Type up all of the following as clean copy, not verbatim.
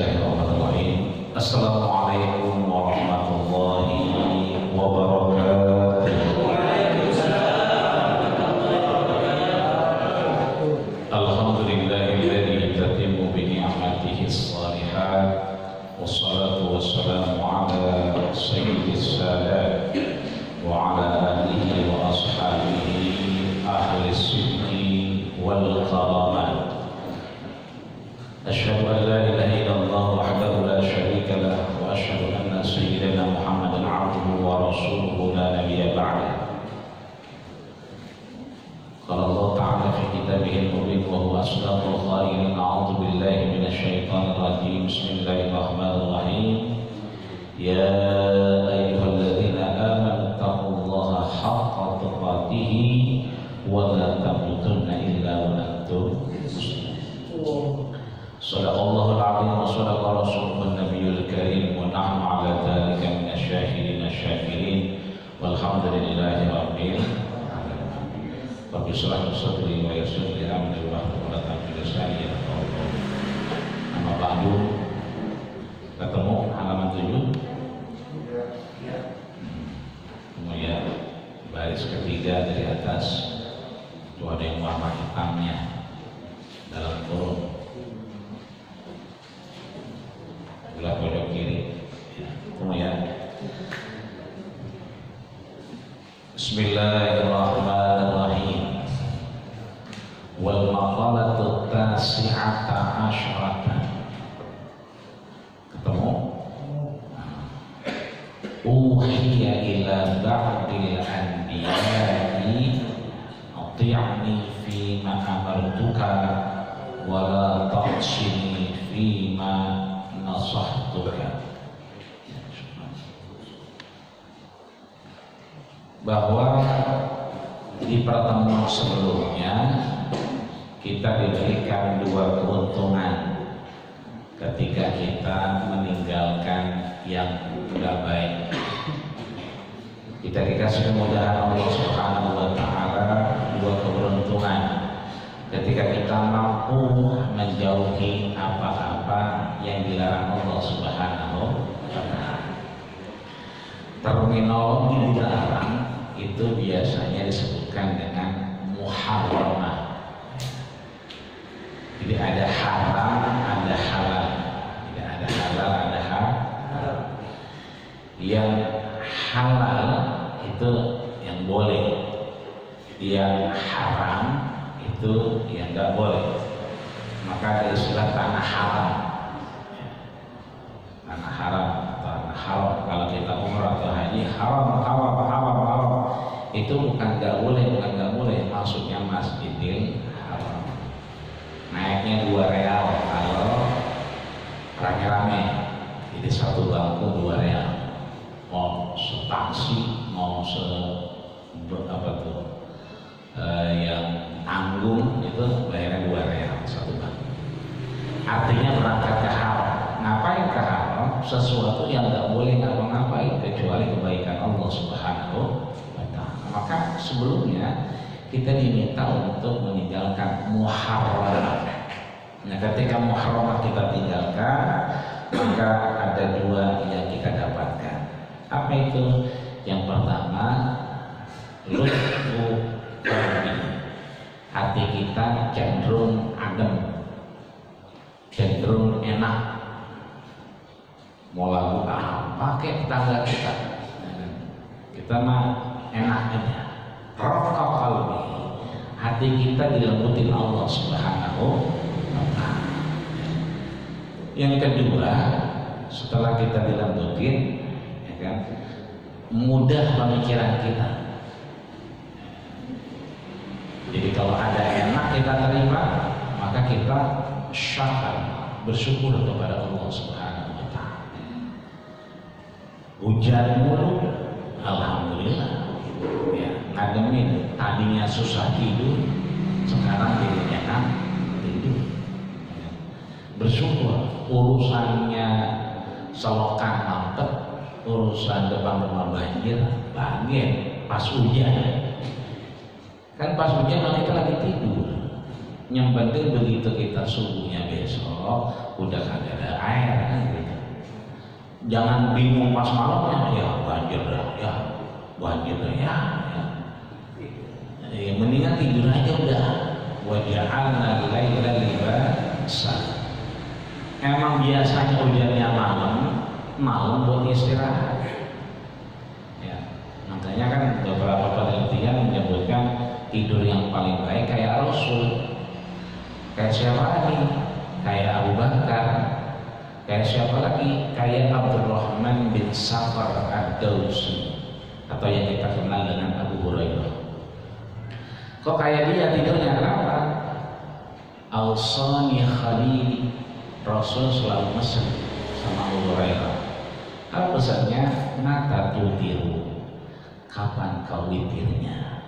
Bismillahirrahmanirrahim. Assalamualaikum warahmatullahi wabarakatuh. Alhamdulillahilladzi tatimmu bi ni'matihi shalihat wassalatu wassalamu ala sayyidis sadat wa ala alihi wa ashabihi ahli sidqi wal karamat. Asyhadu an la ilaha illallah wahdahu la syarika lah wa asyhadu anna sayyidana Muhammadan abduhu wa rasuluhu la nabiyya ba'dah. Qala Allah ta'ala fi kitabihil mubin wa huwa asdaqul qailin. A'udzu billahi minasy syaithanir rajim. Bismillahirrahmanirrahim. Ya ayyuhalladzina amanu taqullaha haqqa tuqatih wa la tamutunna illa wa antum muslimun. Sadaqallahul azim wa sadaqa rasuluhun nabiyul karim wa nahnu ala dzalika minasyahidin asyakirin walhamdulillahi rabbil alamin. Rabbi shrah li sadri wa yassir li amri wahlul 'uqdatam min lisani yafqahu qawli. Amma ba'du. Ketemu halaman 7. Kemudian baris ketiga dari atas itu ada yang warna hitamnya dalam kurung belah pojok kiri. Kemudian Bismillahirrahmanirrahim. Wal maqalatu tasi'ata asyrata. Ketemu? Uhiya ila ba'dil anbiya'i ati'ni fi ma amartuka wa la ta'sini fi ma nasahtuka. Bahwa di pertemuan sebelumnya kita diberikan dua keuntungan ketika kita meninggalkan yang tidak baik. Kita dikasih kemudahan Allah Subhanahu wa Ta'ala, dua keberuntungan ketika kita mampu menjauhi apa-apa yang dilarang Allah Subhanahu wa Ta'ala. Terminologi dilarang itu biasanya disebutkan dengan muharramah. Jadi ada haram, ada halal. Tidak ada halal, ada haram. Yang halal itu yang boleh, yang haram itu yang tidak boleh. Maka ada istilah tanah haram. Tanah haram atau tanah haram. Kalau kita umrah atau haji, haram. Itu bukan nggak boleh, maksudnya Masjidil Haram. Naiknya 2 real kalau rame-rame. Jadi satu bangku 2 real. Mau setaksi, mau yang tanggung itu bayarnya 2 real satu bangku. Artinya berangkat ke haram. Ngapain ke haram? Sesuatu yang nggak boleh ngapa-ngapain kecuali kebaikan Allah Subhanahu wa Ta'ala. Maka sebelumnya kita diminta untuk meninggalkan muharram. Nah, ketika muharram kita tinggalkan, maka ada 2 yang kita dapatkan. Apa itu? Yang pertama, lutfu qalbi. Hati kita cenderung adem, cenderung enak. Mau lagu pakai tetangga kita mah enak aja. Raqqa qalbi. Hati kita dilembutin Allah Subhanahu wa Ta'ala. Yang kedua, setelah kita dilembutin, ya kan, mudah pemikiran kita. Jadi kalau ada enak kita terima, maka kita syakar, bersyukur kepada Allah Subhanahu wa Ta'ala. Hujan mulu, alhamdulillah. Ya, ngademin, tadinya susah tidur, sekarang jadi enak tidur. Bersyukur, urusannya selokan mampet, urusan depan rumah banjir, pas hujan. Kan pas hujan kita lagi tidur. Yang penting begitu kita subuhnya besok udah kagak ada air, Jangan bingung pas malamnya, ya banjir dah, ya banjir dah, ya. Mendingan tidur aja udah. Wa ja'alna al-laila libasa. Emang biasanya hujannya malam buat istirahat. Ya, makanya kan beberapa penelitian menyebutkan tidur yang paling baik kayak Rasul. Kayak siapa lagi? Kayak Abu Bakar. Kayak siapa lagi? Kayak Abdurrahman bin Safar ad-Dawsi, atau yang kita kenal dengan Abu Hurairah. Kok kayak dia tidurnya? Kenapa? Al-Sani Khalili, Rasul selalu mesen sama Abu Hurairah. Apa pesannya? Mata tutiru, kapan kau witirnya?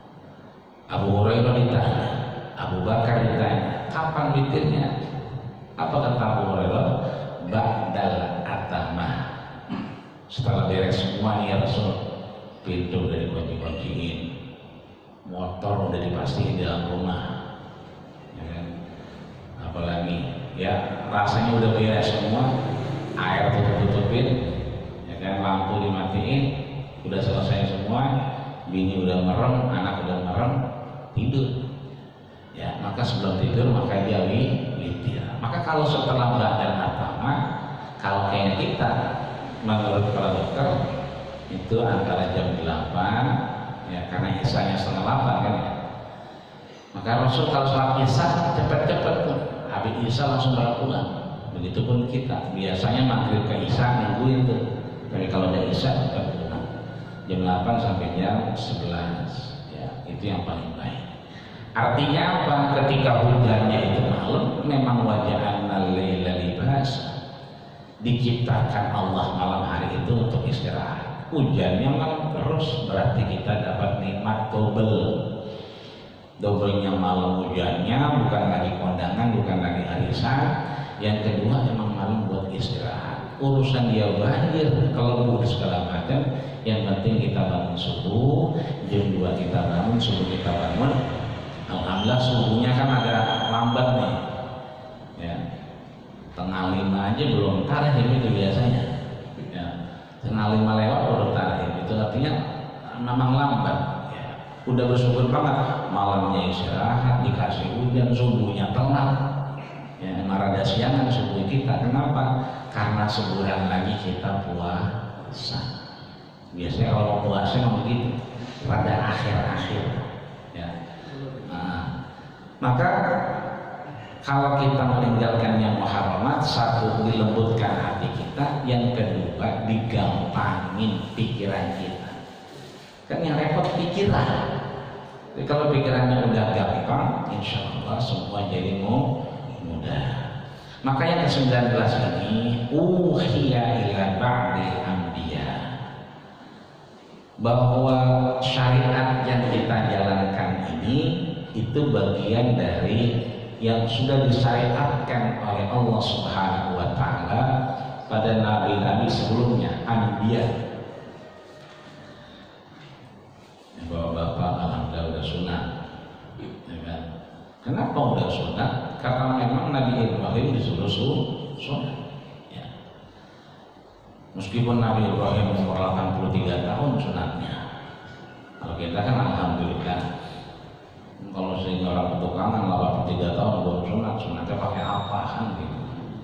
Abu Hurairah ditanya, Abu Bakar ditanya, kapan witirnya? Apa kata Abu Hurairah? Ba'dal atamah. Setelah beres semua ya Rasul, pintu udah dikunci-kunciin, motor udah dipastiin di dalam rumah, ya kan? Apalagi ya rasanya udah beres semua, air tutup-tutupin, ya kan, lampu dimatiin, udah selesai semua, bini udah merem, anak udah merem, tidur. Ya, maka sebelum tidur maka dia witir. Maka kalau setelah ba'dal atama, kalau kayak kita menurut para dokter itu antara jam 8, ya karena isanya setengah 8 kan ya. Maka Rasul kalau sholat isya cepet-cepet tuh, habis isya langsung pulang. Begitupun kita biasanya maghrib ke isya nungguin tuh, tapi kalau udah isya cepet pulang. Jam 8 sampai jam 11, ya itu yang paling baik. Artinya apa? Ketika hujannya itu malam, memang waja'alna al-laila libasa. Diciptakan Allah malam hari itu untuk istirahat. Hujannya malam terus, berarti kita dapat nikmat dobelnya malam hujannya, bukan lagi kondangan, bukan lagi arisan. Yang kedua emang malam buat istirahat. Urusan dia banjir, kelebur segala macam, yang penting kita bangun subuh, jam 2 kita bangun, subuh kita bangun. Alhamdulillah subuhnya kan agak lambat nih, ya tengah 5 aja belum tarawih itu biasanya, ya tengah 5 lewat baru tarawih, itu artinya memang lambat. Ya, udah bersyukur banget malamnya istirahat, dikasih hujan, subuhnya telat, ya marada siangan subuh kita. Kenapa? Karena sebulan lagi kita puasa. Biasanya kalau puasa memang begitu, pada akhir-akhir. Maka kalau kita meninggalkan yang muharramat, satu dilembutkan hati kita, yang kedua digampangin pikiran kita. Kan yang repot pikiran. Jadi kalau pikirannya udah gampang, insya Allah semua jadi mudah. Maka yang ke-19 ini, uhiya ila ba'dil anbiya, bahwa syariat yang kita jalankan ini itu bagian dari yang sudah disyariatkan oleh Allah Subhanahu wa Ta'ala pada nabi-nabi sebelumnya, anbiya. Bapak-bapak alhamdulillah udah sunat, ya kan? Kenapa udah sunat? Karena memang Nabi Ibrahim disuruh sunat, ya. Meskipun Nabi Ibrahim umur 83 tahun sunatnya, kalau kita kan alhamdulillah. Kalau sehingga orang petukangan 83 tahun belum sunatnya pakai apa kan gitu.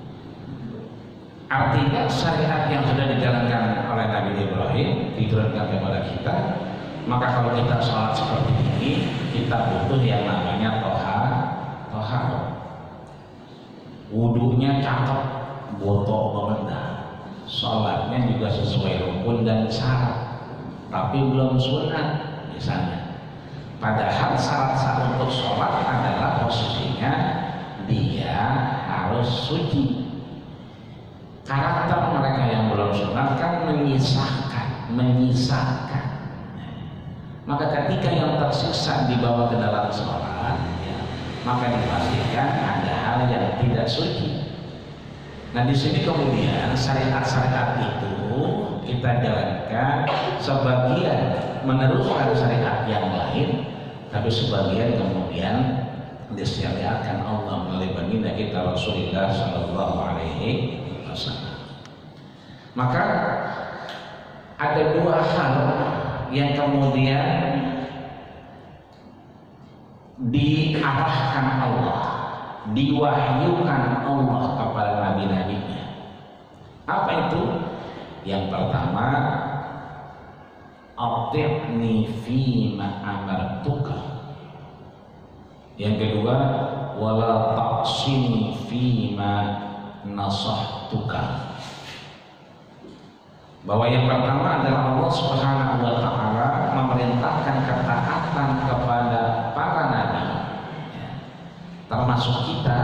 Artinya syariat yang sudah dijalankan oleh Nabi Ibrahim diturunkan kepada kita. Maka kalau kita sholat seperti ini, kita butuh yang namanya tohar. Wudunya cakep, botok banget dah. Sholatnya juga sesuai rukun dan syarat, tapi belum sunat misalnya. Padahal syarat untuk sholat adalah posisinya dia harus suci. Karakter mereka yang belum sunat kan menyisakan. Maka ketika yang tersiksa dibawa ke dalam sholat, ya, maka dipastikan ada hal yang tidak suci. Nah di sini kemudian syariat-syariat itu kita jalankan, sebagian meneruskan syariat yang lain, tapi sebagian kemudian disyariatkan Allah melalui baginda kita Rasulullah Sallallahu Alaihi Wasallam. Maka ada dua hal yang kemudian diarahkan Allah, diwahyukan Allah kepada nabi-nabinya. Apa itu? Yang pertama, ati'ni fima amartuka. Yang kedua, wala ta'sini fima nasahtuka. Bahwa yang pertama adalah Allah Subhanahu wa ta'ala memerintahkan ketaatan kepada para nabi, termasuk kita,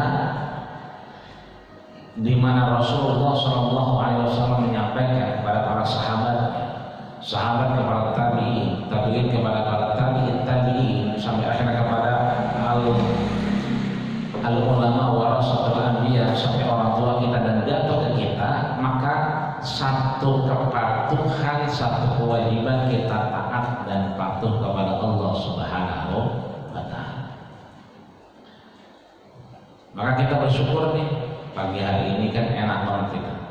di mana Rasulullah SAW menyampaikan kepada para sahabat, sahabat kepada tabi'in, tabi'in kepada para tabi'in, sampai akhirnya kepada al-ulama warasatul anbiya, sampai orang tua kita dan jatuh ke kita. Maka satu kepatuhan, satu kewajiban kita taat dan patuh kepada Allah Subhanahu wa ta'ala. Maka kita bersyukur nih, pagi hari ini kan enak banget kita.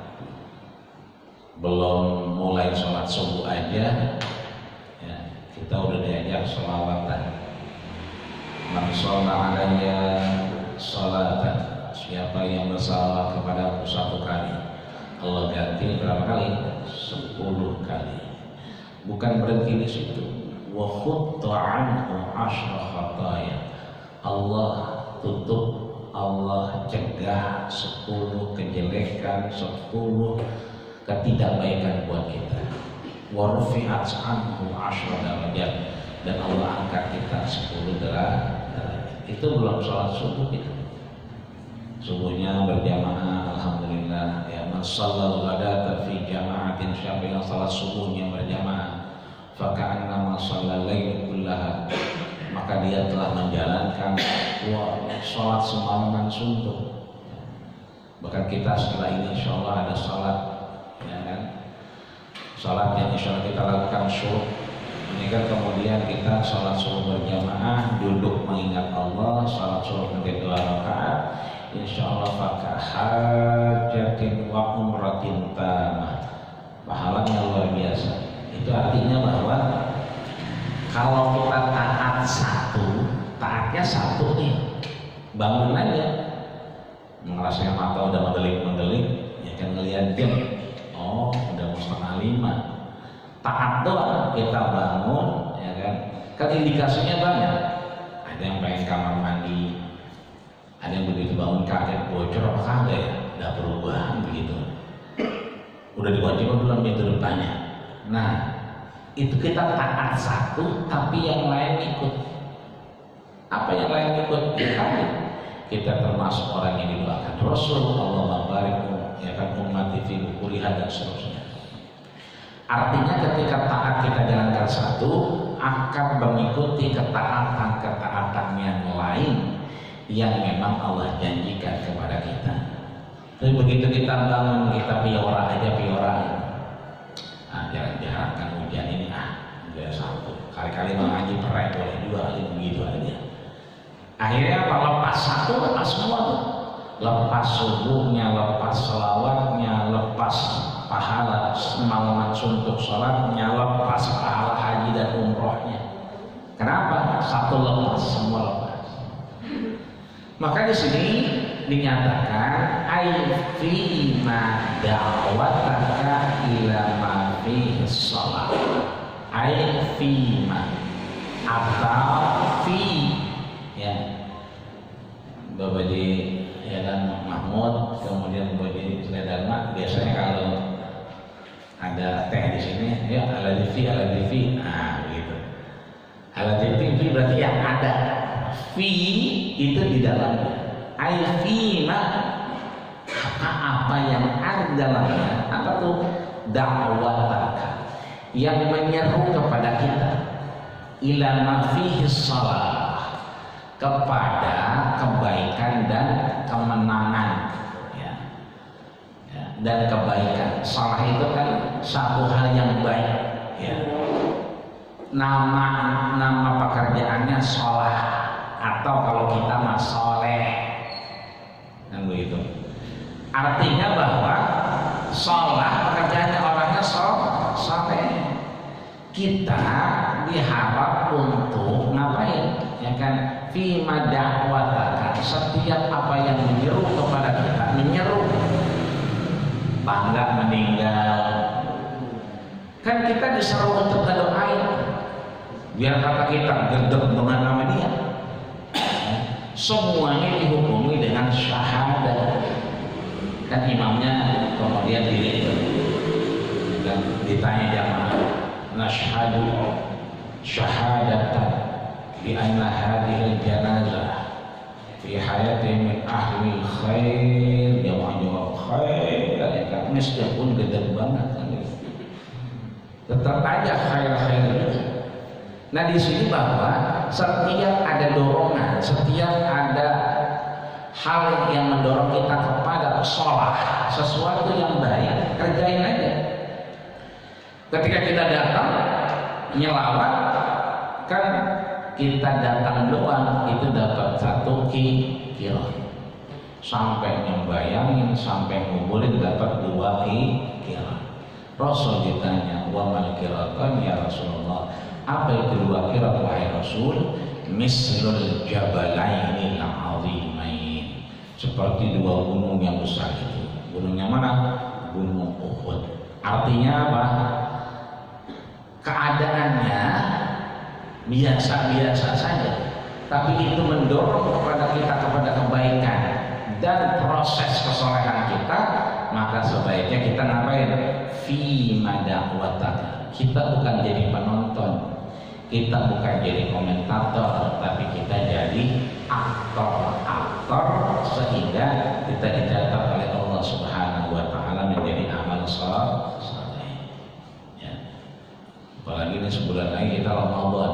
Belum mulai sholat subuh aja ya, kita udah diajak sholawatan. Man sholat alayya sholatan, siapa yang bersalawat kepada aku satu kali, Allah ganti berapa kali? 10 kali. Bukan berhenti di situ. Wa khutta anhu 10 khataya. Allah tutup, Allah cegah 10 kejelekan, 10 ketidakbaikan buat kita. Wa rufi'at anhu 10 darajat, dan Allah angkat kita 10 derajat. Itu belum sholat subuh kita. Subuhnya berjamaah, alhamdulillah ya. Man shallal ghadata fi jama'atin, siapa yang salat subuhnya berjamaah, faka'annama shallal lail kullaha, maka dia telah menjalankan sholat semalaman suntuk. Bahkan kita setelah ini insyaallah ada sholat ya kan, sholat yang insyaallah kita lakukan syuruk. Ini kan kemudian kita sholat subuh berjamaah, duduk mengingat Allah, sholat subuh mungkin 2 rakaat, insyaallah fakah hajatin wa umratin tamah, pahalanya luar biasa. Itu artinya bahwa kalau kita taat satu, taatnya satu nih, bangun aja ngerasain mata udah mendelik-mendelik ya kan, ngeliat jam, oh udah mau 4:30. Taat doang, kita bangun ya kan indikasinya banyak. Ada yang pengen kamar mandi, ada yang begitu bangun kaget bocor apa kagak ya, nggak perubahan begitu, udah diwajibkan belum minggu depannya. Nah itu kita taat satu, tapi yang lain ikut. Apa yang lain ikut? Kita termasuk orang yang didoakan Rasul, Allahumma barik ya kan ummati fi bukuliha dan seterusnya. Artinya ketika taat kita jalankan satu, akan mengikuti ketaatan yang lain yang memang Allah janjikan kepada kita. Tapi begitu kita bangun, kita piora aja jangan diharapkan hujan ini udah satu. Kali-kali mengaji perai boleh 2 kali begitu aja. Akhirnya kalau lepas satu, lepas semua tuh. Lepas subuhnya, lepas selawatnya, lepas pahala semalaman suntuk sholatnya, lepas pahala haji dan umrohnya. Kenapa? Satu lepas, semua lepas. Maka di sini dinyatakan ai fi ma da'wataka ila ma fi shalah. Ai fi ma atau fi ya. Bapak di ya kan Mahmud, kemudian Bapak Dharma, biasanya kalau ada teh di sini, ya ala divi, nah begitu. Ala divi berarti yang ada, fi itu di dalamnya. Ai fi ma, apa yang ada di dalamnya, apa tuh? Da'wataka, yang menyeru kepada kita, ila ma fihi shalah, kepada kebaikan dan kemenangan ya. Dan kebaikan. Salah itu kan satu hal yang baik ya. Nama pekerjaannya sholah, atau kalau kita mah soleh kan begitu. Artinya bahwa sholah pekerjaannya kita diharap untuk ngapain? Ya kan, fi mada'wataka, setiap apa yang menyeru kepada kita, menyeru bangga meninggal, kan kita diseru untuk ngedoain biar kata kita gedek dengan nama dia. Semuanya dihukumi dengan syahadat. Kan imamnya kemudian diri dan ditanya jamaah, nashhadu syahadatan bi anna hadhil janazah fi hayati min ahli khair. Jawab khair, kan meskipun gede banget kan, tetap aja khair. Nah di sini bahwa setiap ada dorongan, setiap ada hal yang mendorong kita kepada sholat, sesuatu yang baik, kerjain aja. Ketika kita datang nyelawat, kan kita datang doang itu dapat 1 kilo. Sampai membayangin, sampai ngumpulin dapat 2 kilo. Rasul ditanya, wa mal qiratan ya Rasulullah, apa itu 2 kilo wahai Rasul? Mislul jabalaini al-azimain, seperti 2 gunung yang besar itu. Gunungnya mana? Gunung Uhud. Artinya apa? Keadaannya biasa-biasa saja, tapi itu mendorong kepada kita kepada kebaikan dan proses kesolehan kita, maka sebaiknya kita ngapain? Fi mada'wataka. Kita bukan jadi penonton, kita bukan jadi komentator, tapi kita jadi aktor sehingga kita dicatat oleh Allah Subhanahu wa taala menjadi amal saleh. Ya. Apalagi ini sebulan lagi kita Ramadan.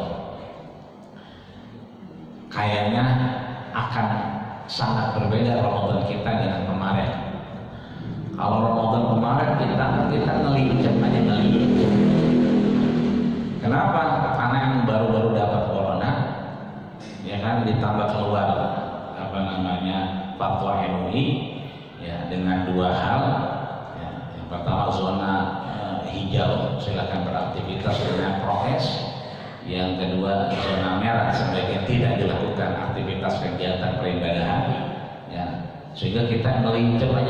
Kayaknya akan sangat berbeda Ramadan kita dengan kemarin. Kalau Ramadan kemarin kita ngelincem aja ngelincem. Kenapa? Karena yang baru-baru dapat corona, ya kan, ditambah keluar fatwa MUI, ya, dengan 2 hal. Ya, yang pertama zona hijau, silakan beraktivitas dengan prokes. Yang kedua zona merah, sebaiknya tidak dilakukan aktivitas kegiatan peribadahan. Ya, sehingga kita ngelincem aja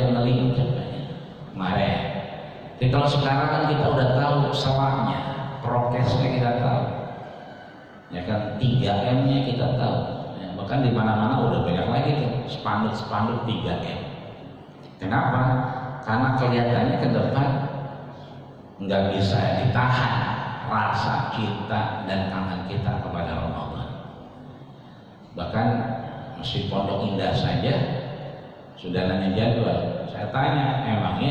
kemarin. Jadi kalau sekarang kan kita udah tahu salahnya, prokesnya kita tahu, ya kan, 3M-nya kita tahu, ya, bahkan di mana-mana udah banyak lagi tuh spanduk 3M. Kenapa? Karena kelihatannya ke depan nggak bisa ditahan rasa cinta dan kangen kita kepada Ramadan. Bahkan Masjid Pondok Indah saja sudah nanya jadwal. Saya tanya, emangnya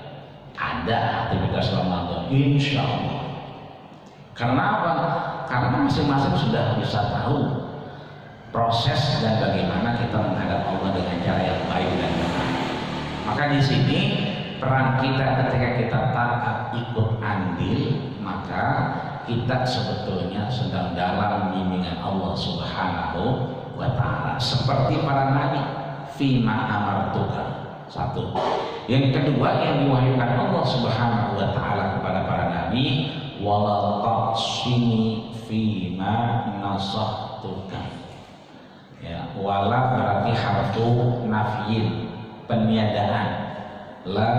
ada aktivitas Ramadan? Insya Allah. Kenapa? Karena masing-masing sudah bisa tahu proses dan bagaimana kita menghadap Allah dengan cara yang baik dan benar. Maka di sini peran kita ketika kita taat ikut andil, maka kita sebetulnya sedang dalam bimbingan Allah Subhanahu wa taala, seperti para nabi, fima amartuka. 1. Yang kedua yang diwahyukan Allah Subhanahu wa taala kepada para nabi, wala taqsini fima nasahtuka. Ya, wala berarti harfu nafyin, peniadaan. La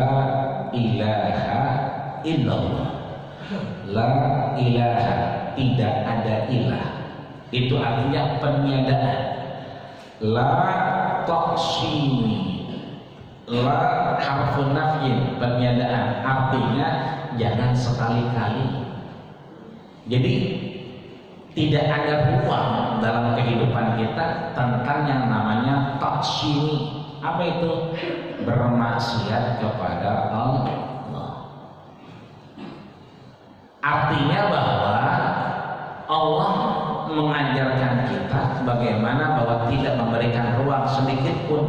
ilaha illallah. La ilaha, tidak ada ilah. Itu artinya peniadaan. La taqsini, la harfun nafyin, peniadaan, artinya jangan sekali-kali. Jadi tidak ada ruang dalam kehidupan kita tentang yang namanya taqsini. Apa itu? Bermaksiat kepada Allah. Artinya bahwa Allah mengajarkan kita bagaimana bahwa tidak memberikan ruang sedikit pun.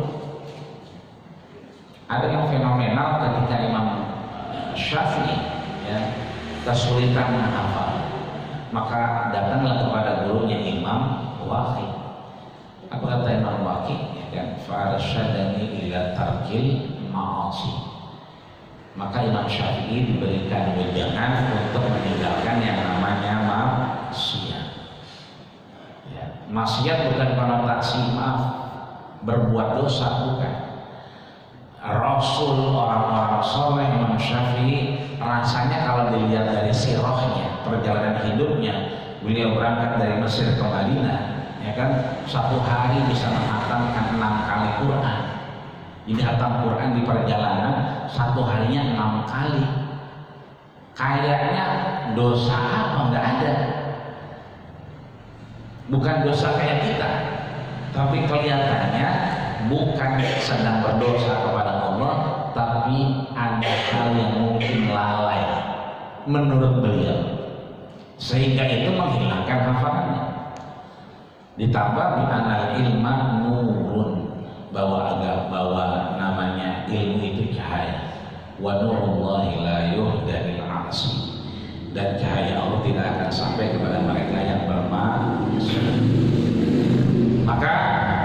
Ada yang fenomenal ketika Imam Syafi'i, ya, kesulitan menghafal, maka datanglah kepada gurunya Imam Waqi. Apa kata Imam Waqi? Ya kan, fa'arsyadani ila tarkil ma'asi. Maka Imam Syafi'i diberikan wejangan untuk meninggalkan yang namanya maksiat. Ya, maksiat bukan konotasi berbuat dosa, bukan. Rasul, orang-orang soleh Imam Syafi'i rasanya kalau dilihat dari sirahnya, perjalanan hidupnya, beliau berangkat dari Mesir ke Madinah, ya kan, satu hari bisa menghatamkan 6 kali Quran. Jadi hatam Quran di perjalanan satu harinya 6 kali. Kayaknya dosa apa nggak ada. Bukan dosa kayak kita, tapi kelihatannya bukan sedang berdosa kepada Allah, tapi ada hal yang mungkin lalai menurut beliau, sehingga itu menghilangkan hafalannya. Ditambah bi anal ilma nurun, bahwa namanya ilmu itu cahaya. Wa nurullahi la yuhda lil 'asi, dan cahaya Allah tidak akan sampai kepada mereka yang bermaksiat. Maka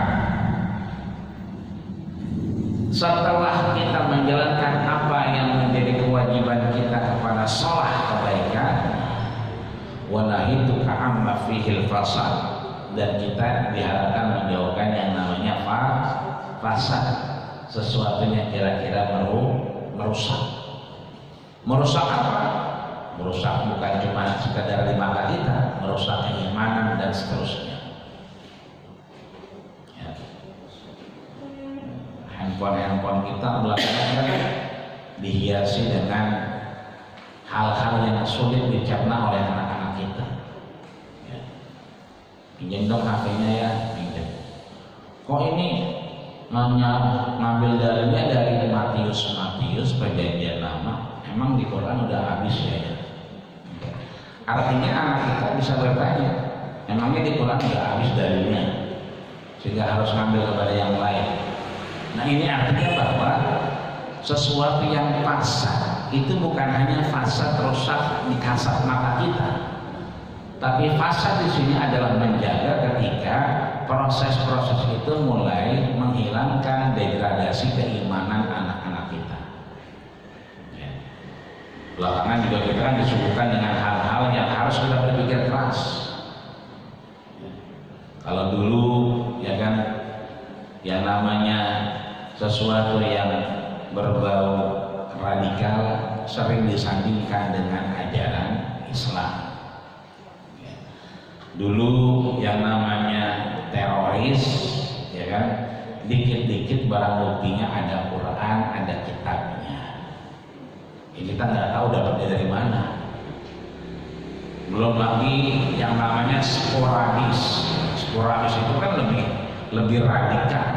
setelah kita menjalankan apa yang menjadi kewajiban kita kepada sholat kebaikan, wa nahituka amma fihil fasad, dan kita diharapkan menjauhkan yang namanya fasad, sesuatu yang kira-kira merusak. Merusak apa? Merusak bukan cuma sekadar di mata kita, merusak keimanan dan seterusnya. Ya. Handphone kita belakangan kan dihiasi dengan hal-hal yang sulit dicerna oleh anak-anak kita. Ya. Pinjam dong HP-nya ya, pinjam. Kok ini ngambil dalilnya dari Matius perjanjian lama, emang di Quran udah habis ya? Artinya anak kita bisa bertanya, emangnya di Quran udah habis dalilnya, sehingga harus ngambil kepada yang lain. Nah, ini artinya bahwa sesuatu yang fasad itu bukan hanya fasad rusak di kasat mata kita, tapi fasad di sini adalah menjaga ketika proses-proses itu mulai menghilangkan degradasi keimanan anak-anak kita. Ya. Belakangan juga kita kan disuguhkan dengan hal-hal yang harus kita berpikir keras. Ya. Kalau dulu ya kan, yang namanya sesuatu yang berbau radikal sering disandingkan dengan ajaran Islam. Ya. Dulu yang namanya teroris, ya kan, dikit-dikit barang buktinya ada Quran, ada kitabnya. Ini kita nggak tahu dapatnya dari mana. Belum lagi yang namanya sporadis. Sporadis itu kan lebih radikal,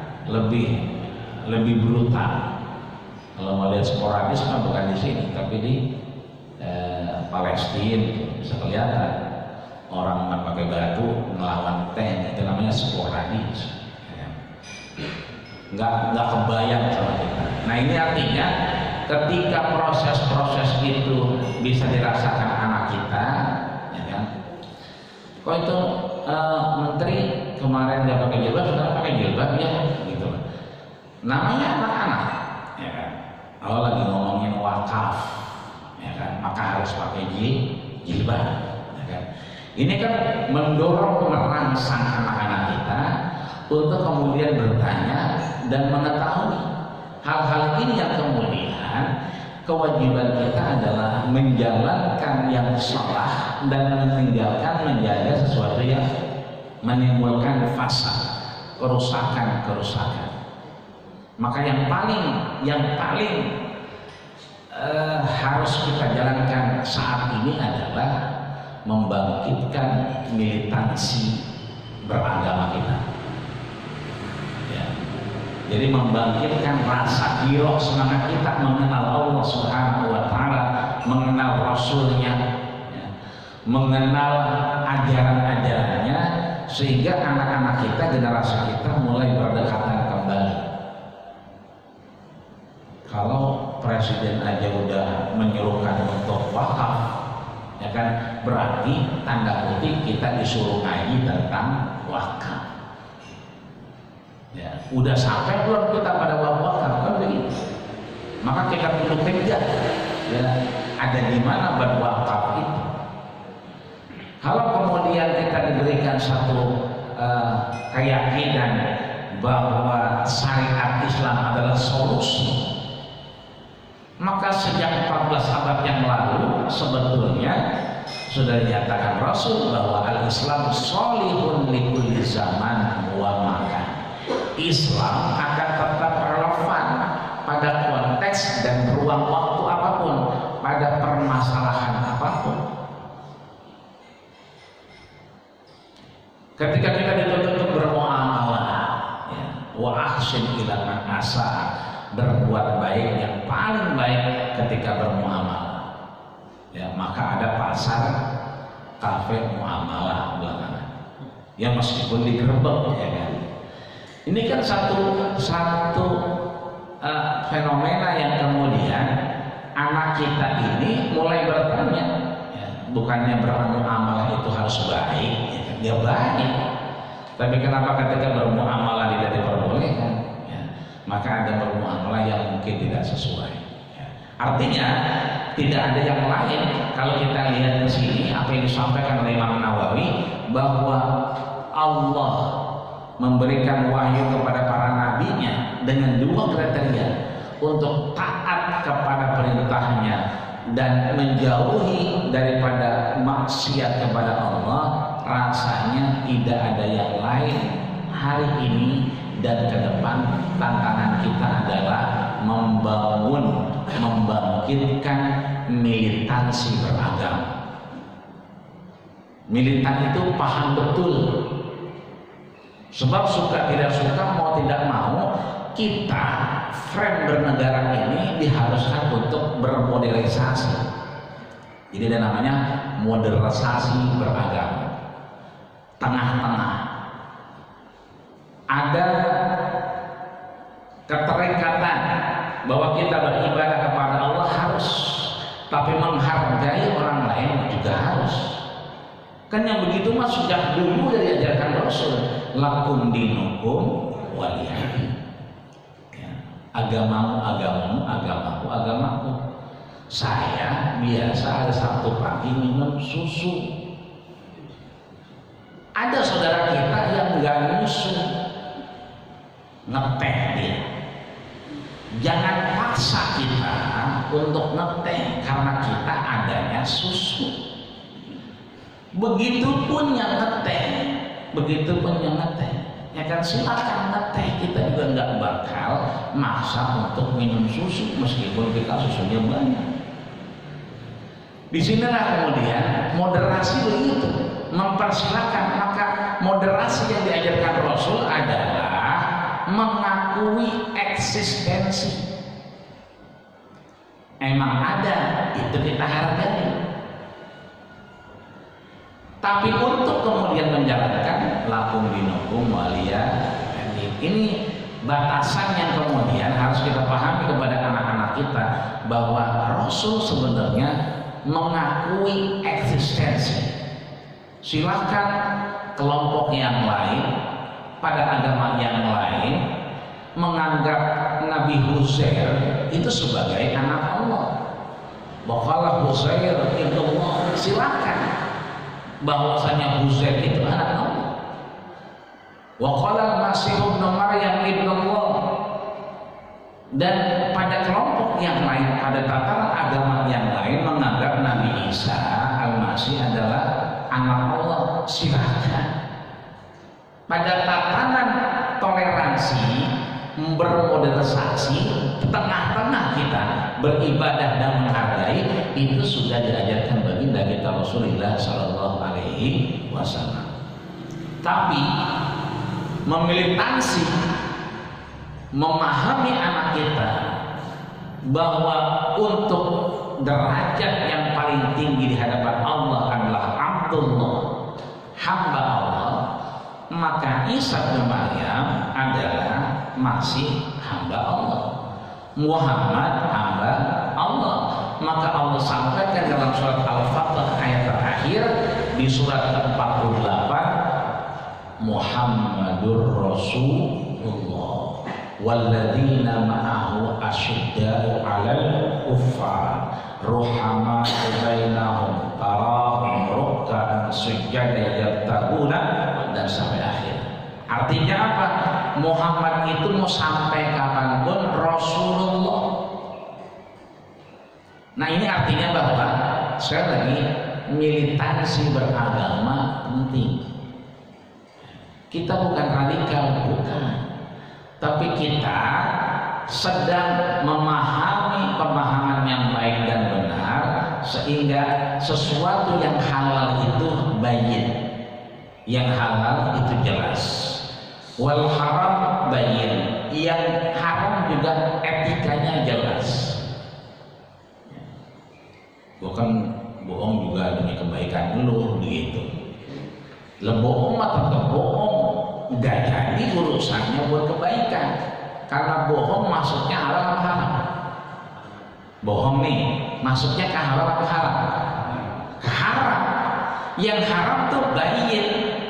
lebih brutal. Kalau mau lihat sporadis mah bukan di sini, tapi di Palestina bisa kelihatan. Orang pakai batu melawan tank, itu namanya sporadis. Ya. Nggak kebayang sama kita. Nah, ini artinya ketika proses-proses itu bisa dirasakan anak kita, ya kan? Kok itu menteri kemarin nggak pakai jilbab, sekarang pakai jilbab ya, gitu. Namanya anak-anak, ya kan? Kalau lagi ngomongin wakaf, ya kan, maka harus pakai jilbab, ya kan? Ini kan mendorong merangsang anak-anak kita untuk kemudian bertanya dan mengetahui hal-hal ini, yang kemudian kewajiban kita adalah menjalankan yang salah dan meninggalkan menjaga sesuatu yang menimbulkan fasad, kerusakan. Maka yang paling harus kita jalankan saat ini adalah membangkitkan militansi beragama kita. Ya. Jadi membangkitkan rasa giroh, semangat kita mengenal Allah Subhanahu wa Ta'ala, mengenal Rasulnya, ya, mengenal ajaran-ajarannya, sehingga anak-anak kita, generasi kita mulai berdekatan kembali. Kalau presiden aja udah menyuruhkan untuk wakaf, ya kan, berarti tanda kutip kita disuruh ngaji tentang wakaf. Ya, udah sampai belum kita pada wakaf, kan begitu. Maka kita perlu kejar, ya, ada di mana berwakaf itu. Kalau kemudian kita diberikan satu keyakinan bahwa syariat Islam adalah solusi, maka sejak 14 abad yang lalu sebetulnya sudah dinyatakan Rasul bahwa al-Islam sholihun likulli zaman wa makan. Islam akan tetap relevan pada konteks dan ruang waktu apapun, pada permasalahan apapun. Ketika kita dituntut untuk bermuamalah, ya, wa ahsin ila man asa, berbuat baik yang paling baik ketika bermuamalah, ya, maka ada pasar kafe muamalah belakangan, ya meskipun digerebek, ya kan. Ini kan satu fenomena yang kemudian anak kita ini mulai bertanya, ya, bukannya bermuamalah itu harus baik, ya, dia baik, tapi kenapa ketika bermuamalah tidak diperbolehkan? Ya, maka ada bermuamalah yang mungkin tidak sesuai. Ya. Artinya tidak ada yang lain. Kalau kita lihat di sini apa yang disampaikan oleh Imam Nawawi, bahwa Allah memberikan wahyu kepada para nabinya dengan dua kriteria, untuk taat kepada perintahnya dan menjauhi daripada maksiat kepada Allah. Rasanya tidak ada yang lain hari ini dan ke depan. Tantangan kita adalah membangkitkan militansi beragama. Militan itu paham betul, sebab suka tidak suka, mau tidak mau, kita frame bernegara ini diharuskan untuk bermodernisasi. Jadi ada namanya modernisasi beragama. Tengah-tengah ada keterikatan bahwa kita beribadah kepada Allah harus, tapi menghargai orang lain juga harus. Kan yang begitu mah sudah dulu dari ajaran Rasul, lakum dinukum waliyadin. Ya, agamamu agamamu, agamaku agamaku. Saya biasa ada Sabtu pagi minum susu. Ada saudara kita yang nggak nyusu, ngeteh dia. Jangan paksa kita untuk ngeteh karena kita adanya susu. Begitupun yang ngeteh, ya kan, silakan ngeteh. Kita juga nggak bakal maksa untuk minum susu meskipun kita susunya banyak. Di sinilah kemudian moderasi begitu, mempersilahkan. Maka moderasi yang diajarkan Rasul adalah mengakui eksistensi. Emang ada, itu kita hargai. Tapi untuk kemudian menjalankan lakum dinukum waliyadin, ini batasan yang kemudian harus kita pahami kepada anak-anak kita, bahwa Rasul sebenarnya mengakui eksistensi. Silakan kelompok yang lain pada agama yang lain menganggap Nabi Husair itu sebagai anak Allah. Bahwa Husair itu Allah, silakan. Bahwasanya Husair itu anak Allah. Wa qala Masih ibn Maryam ibn Allah. Dan pada kelompok yang lain, pada tataran agama yang lain, menganggap Nabi Isa Al-Masih adalah anak Allah, silakan. Pada tatanan toleransi, bermodernisasi, tengah-tengah kita beribadah dan menghargai, itu sudah diajarkan baginda kita Rasulullah Sallallahu Alaihi Wasallam. Tapi memilitansi, memahami anak kita bahwa untuk derajat yang paling tinggi di hadapan Allah adalah Abdullah, hamba Allah, maka Isa bin Maryam adalah masih hamba Allah, Muhammad hamba Allah. Maka Allah sampaikan dalam surat Al-Fatah ayat terakhir di surat ke-48, Muhammadur Rasulullah walladzina ma'ahu asyidda'u 'alal kuffar ruhama bainahum tarahum ruk'an sujada yabtaguna, dan sampai akhir. Artinya apa? Muhammad itu mau sampai kapanpun Rasulullah. Nah ini artinya bahwa sekali lagi militansi beragama penting. Kita bukan radikal, bukan, tapi kita sedang memahami pemahaman yang baik dan benar, sehingga sesuatu yang halal itu bayyin, yang halal itu jelas, wal haram bayyin, yang haram juga etikanya jelas. Bukan bohong juga demi kebaikan lu begitu. Bohong mah tetap bohong, nggak jadi urusannya buat kebaikan, karena bohong masuknya halal apa haram? Bohong nih masuknya ke halal apa haram? Ke haram. Yang haram tuh bayyin,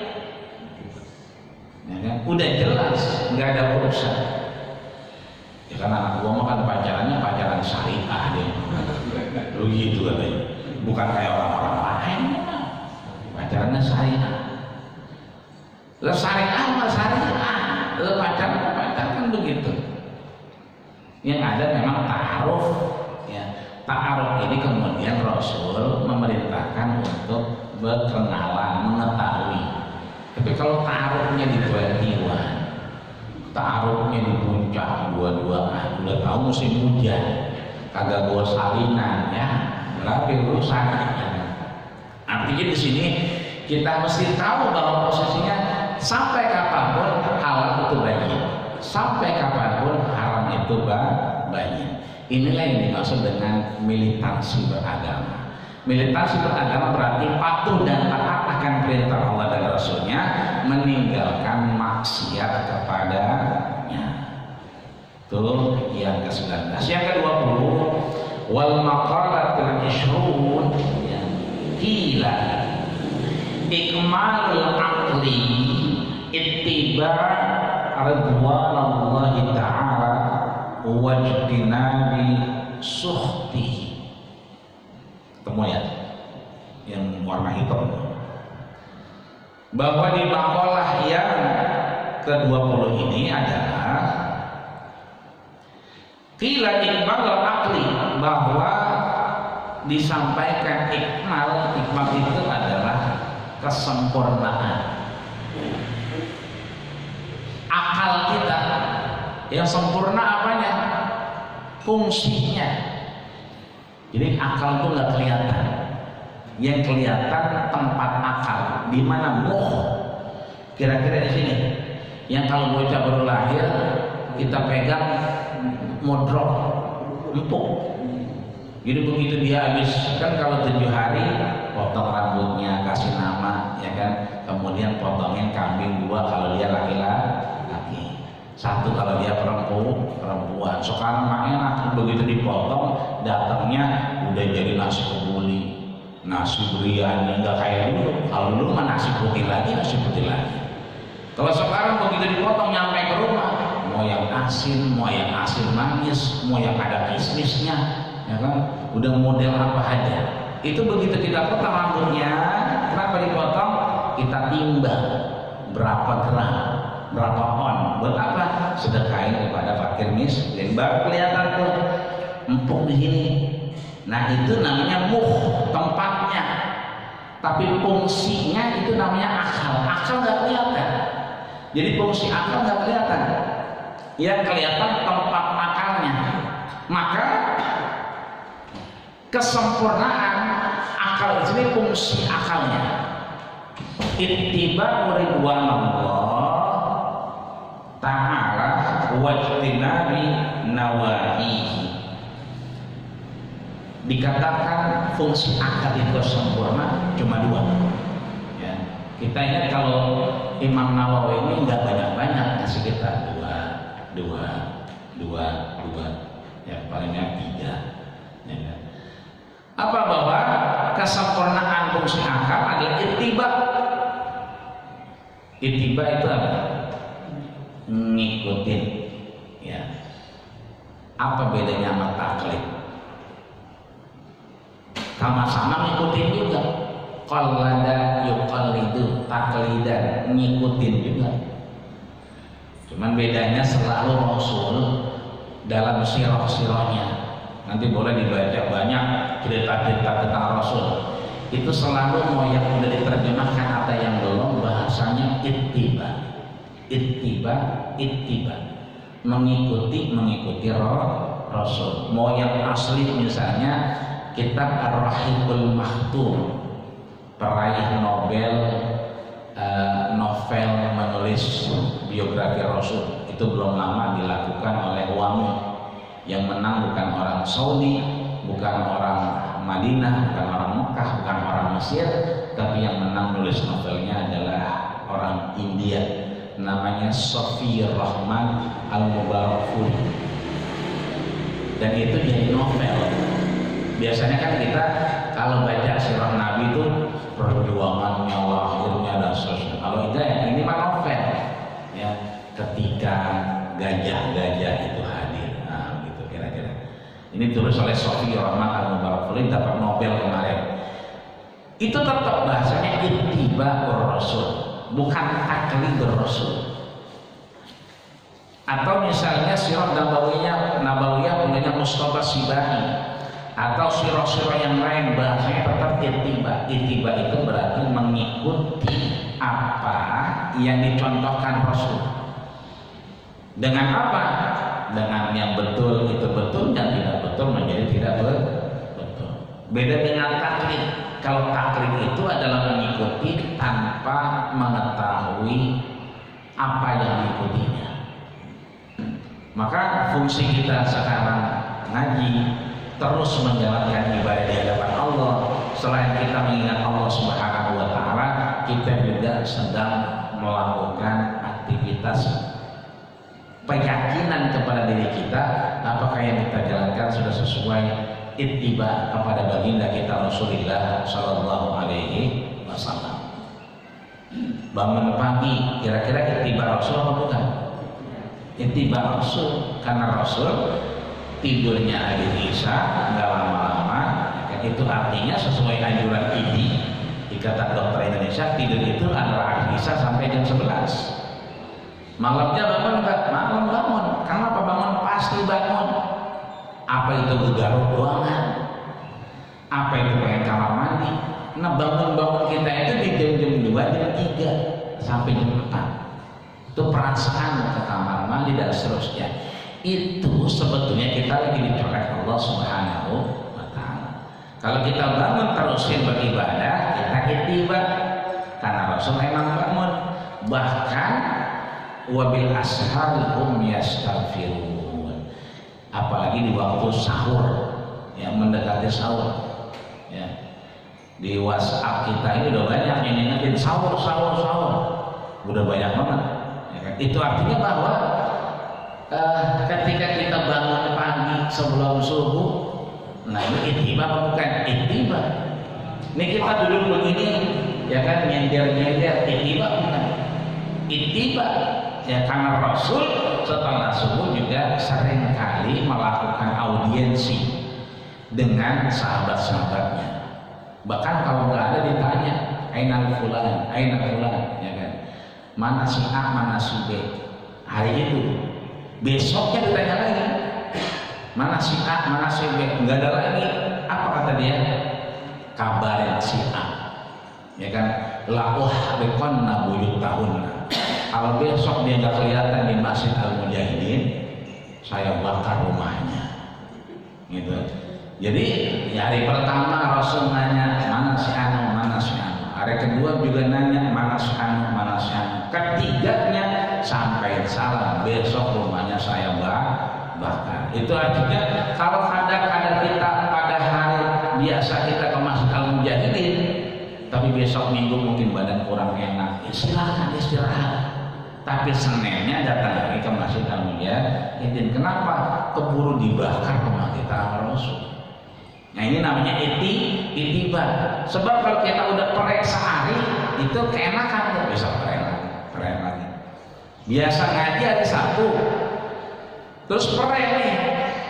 ya kan? Udah jelas, nggak ada urusan. Ya kan anak gua mah kan pacarannya pacaran syariah deh, begitu katanya, bukan kayak orang-orang lain, pacarannya syariah. Lah syariah mah syariah, pacaran kan begitu. Yang ada memang ta'aruf, ya. Ta'aruf ini kemudian Rasul memerintahkan untuk berkenalan, mengetahui. Tapi kalau ta'arufnya di 21, ta'arufnya di puncak dua-duaan, udah tahu musim hujan, kagak bawa salinan, ya, berarti urusan. Artinya di sini kita mesti tahu bahwa posisinya sampai kapanpun halal itu bayyin, sampai kapanpun haram itu bayyin. Inilah yang dimaksud dengan militansi beragama. Militansi beragama berarti patuh dan taat akan perintah Allah dan Rasulnya, meninggalkan maksiat kepadanya. Itu yang ke-19. Yang ke-20, wal maqalatul ishrun, ya, qila ikmalul aqli ittiba ridwanallahi ta'ala wajtinabi suhti. Ketemu ya yang warna hitam, bahwa di makalah yang ke-20 ini adalah qila ikmalul aqli, bahwa disampaikan ikmal itu adalah kesempurnaan akal kita. Yang sempurna apanya? Fungsinya. Jadi akal itu nggak kelihatan, yang kelihatan tempat akal. Di mana muh? Kira-kira di sini. Yang kalau bocah baru lahir kita pegang modrok, empuk. Jadi begitu dia habis, kan kalau 7 hari potong rambutnya, kasih nama, ya kan, kemudian potongin kambing 2 kalau dia laki-laki, 1 kalau dia perempuan. Sekarang mah enak, begitu dipotong datangnya udah jadi nasi kebuli, nasi biryani, nggak kayak dulu. Kalau dulu mah nasi putih lagi. Kalau sekarang begitu dipotong nyampe ke rumah, mau yang asin manis, mau yang ada kismisnya, ya kan, udah model apa aja. Itu begitu kita potong rambutnya, kenapa dipotong? Kita timbang berapa gram, berapa on, buat apa? Sedekahin kepada fakir miskin. Baru kelihatan tuh empuk di sini. Nah itu namanya muh, tempatnya. Tapi fungsinya itu namanya akal. Akal nggak kelihatan. Jadi fungsi akal nggak kelihatan. Yang kelihatan tempat akalnya. Maka kesempurnaan akal di sini fungsi akalnya. Ittiba'u ridwanallah ta'ala wajtinabi nawahihi. Dikatakan fungsi akal itu sempurna cuma 2. Ya. Kita ingat kalau Imam Nawawi ini nggak banyak-banyak, kasih kita 2, ya palingnya 3. Ya. Apa? Bahwa kesempurnaan fungsi akal adalah ittiba. Ittiba itu apa? Ngikutin, ya. Apa bedanya sama taklid? Sama-sama ngikutin juga. Qallada yuqallidu, taklidan, ngikutin juga. Cuman bedanya selalu Rasul dalam sirah-sirahnya. Nanti boleh dibaca banyak cerita-cerita tentang Rasul. Itu selalu mau yang udah diterjemahkan atau yang belum, bahasanya ittiba. Ittiba. Mengikuti Rasul. Mau yang asli misalnya kitab Ar-Rahiqul Makhtum, peraih Nobel novel menulis biografi Rasul, itu belum lama dilakukan oleh Wami. Yang menang bukan orang Saudi, bukan orang Madinah, bukan orang Mekah, bukan orang Mesir, tapi yang menang nulis novelnya adalah orang India, namanya Sofiyur Rahman Al-Mubarakfuri. Dan itu jadi novel. Biasanya kan kita kalau baca sirah Nabi itu perjuangannya, lahirnya dan seterusnya. Kalau itu ya ini mah novel. Ya, ketika gajah-gajah itu hadir. Nah, gitu kira-kira. Ini tulis oleh Sofiyur Rahman Al-Mubarakfuri, dapat Nobel kemarin. Itu tetap bahasanya ittiba'ur Rasul, bukan taqlidur Rasul. Atau misalnya sirah Nabawiyah punya Mustafa Sibahi, atau sirah-sirah yang lain bahasanya tetap ittiba. Ittiba itu berarti mengikuti apa yang dicontohkan Rasul. Dengan apa? Dengan yang betul itu betul, yang tidak betul menjadi tidak betul. Beda dengan taklid. Kalau taklid itu adalah mengikuti tanpa mengetahui apa yang diikutinya. Maka fungsi kita sekarang ngaji, terus menjalankan ibadah di hadapan Allah. Selain kita mengingat Allah Subhanahu wa Ta'ala, kita juga sedang melakukan aktivitas keyakinan kepada diri kita, apakah yang kita jalankan sudah sesuai ittiba kepada baginda kita Rasulullah Sallallahu Alaihi Wasallam. Bangun pagi, kira-kira ittiba Rasul apa bukan? Ittiba Rasul, karena Rasul tidurnya Abu Isa nggak lama-lama, ya, itu artinya sesuai anjuran ini. Ikatan Dokter Indonesia, tidur itu antara Abu Isa sampai jam 11. Malamnya bangun enggak? Malam bangun. Kenapa bangun? Pasti bangun. Apa itu garuk ruangan? Apa itu pengen kamar mandi? Nah, bangun-bangun kita itu di jam-jam 2, jam 3 sampai jam 4. Itu perasaan ke kamar mandi dan seterusnya. Itu sebetulnya kita lagi dicoret Allah Subhanahu wa Ta'ala. Kalau kita bangun terusin beribadah, kita ittiba, karena Rasul memang bangun. Bahkan wabil ashar hum yastaghfirun, apalagi di waktu sahur, yang mendekati sahur, ya. Di WhatsApp kita ini udah banyak yang ngingetin sahur, udah banyak banget, ya kan? Itu artinya bahwa ketika kita bangun pagi sebelum subuh, nah ini ittiba bukan ittiba. Ini kita duduk begini, ya kan, nyender, ittiba bukan ittiba. Ya, karena Rasul setelah subuh juga sering kali melakukan audiensi dengan sahabat-sahabatnya. Bahkan kalau nggak ada ditanya, aina fulan, ya kan? Mana si A, mana si B. Hari itu, besoknya ditanya lagi, mana si A, mana si B. Nggak ada lagi. Apa kata dia? Kabarin si A. Ya kan? La'uhriqanna buyutahunna. Kalau besok dia nggak kelihatan di Masjid Al-Mujahidin, saya bakar rumahnya, gitu. Jadi hari pertama Rasul nanya mana si anu, hari kedua juga nanya mana si anu, ketiganya sampai salam, besok rumahnya saya bakar. Itu artinya kalau kadang-kadang kita pada hari biasa kita ke Masjid Al-Mujahidin, tapi besok minggu mungkin badan kurang enak, ya silakan istirahat. Tapi Seninnya datang lagi ke Masjid Al-Mujahidin. Kenapa? Keburu dibakar rumah kita sama Rasul. Nah, ini namanya ittiba. Sebab kalau kita udah perek sehari, itu keenakan, nggak bisa perek lagi. Biasa ngaji hari Sabtu, terus perek nih,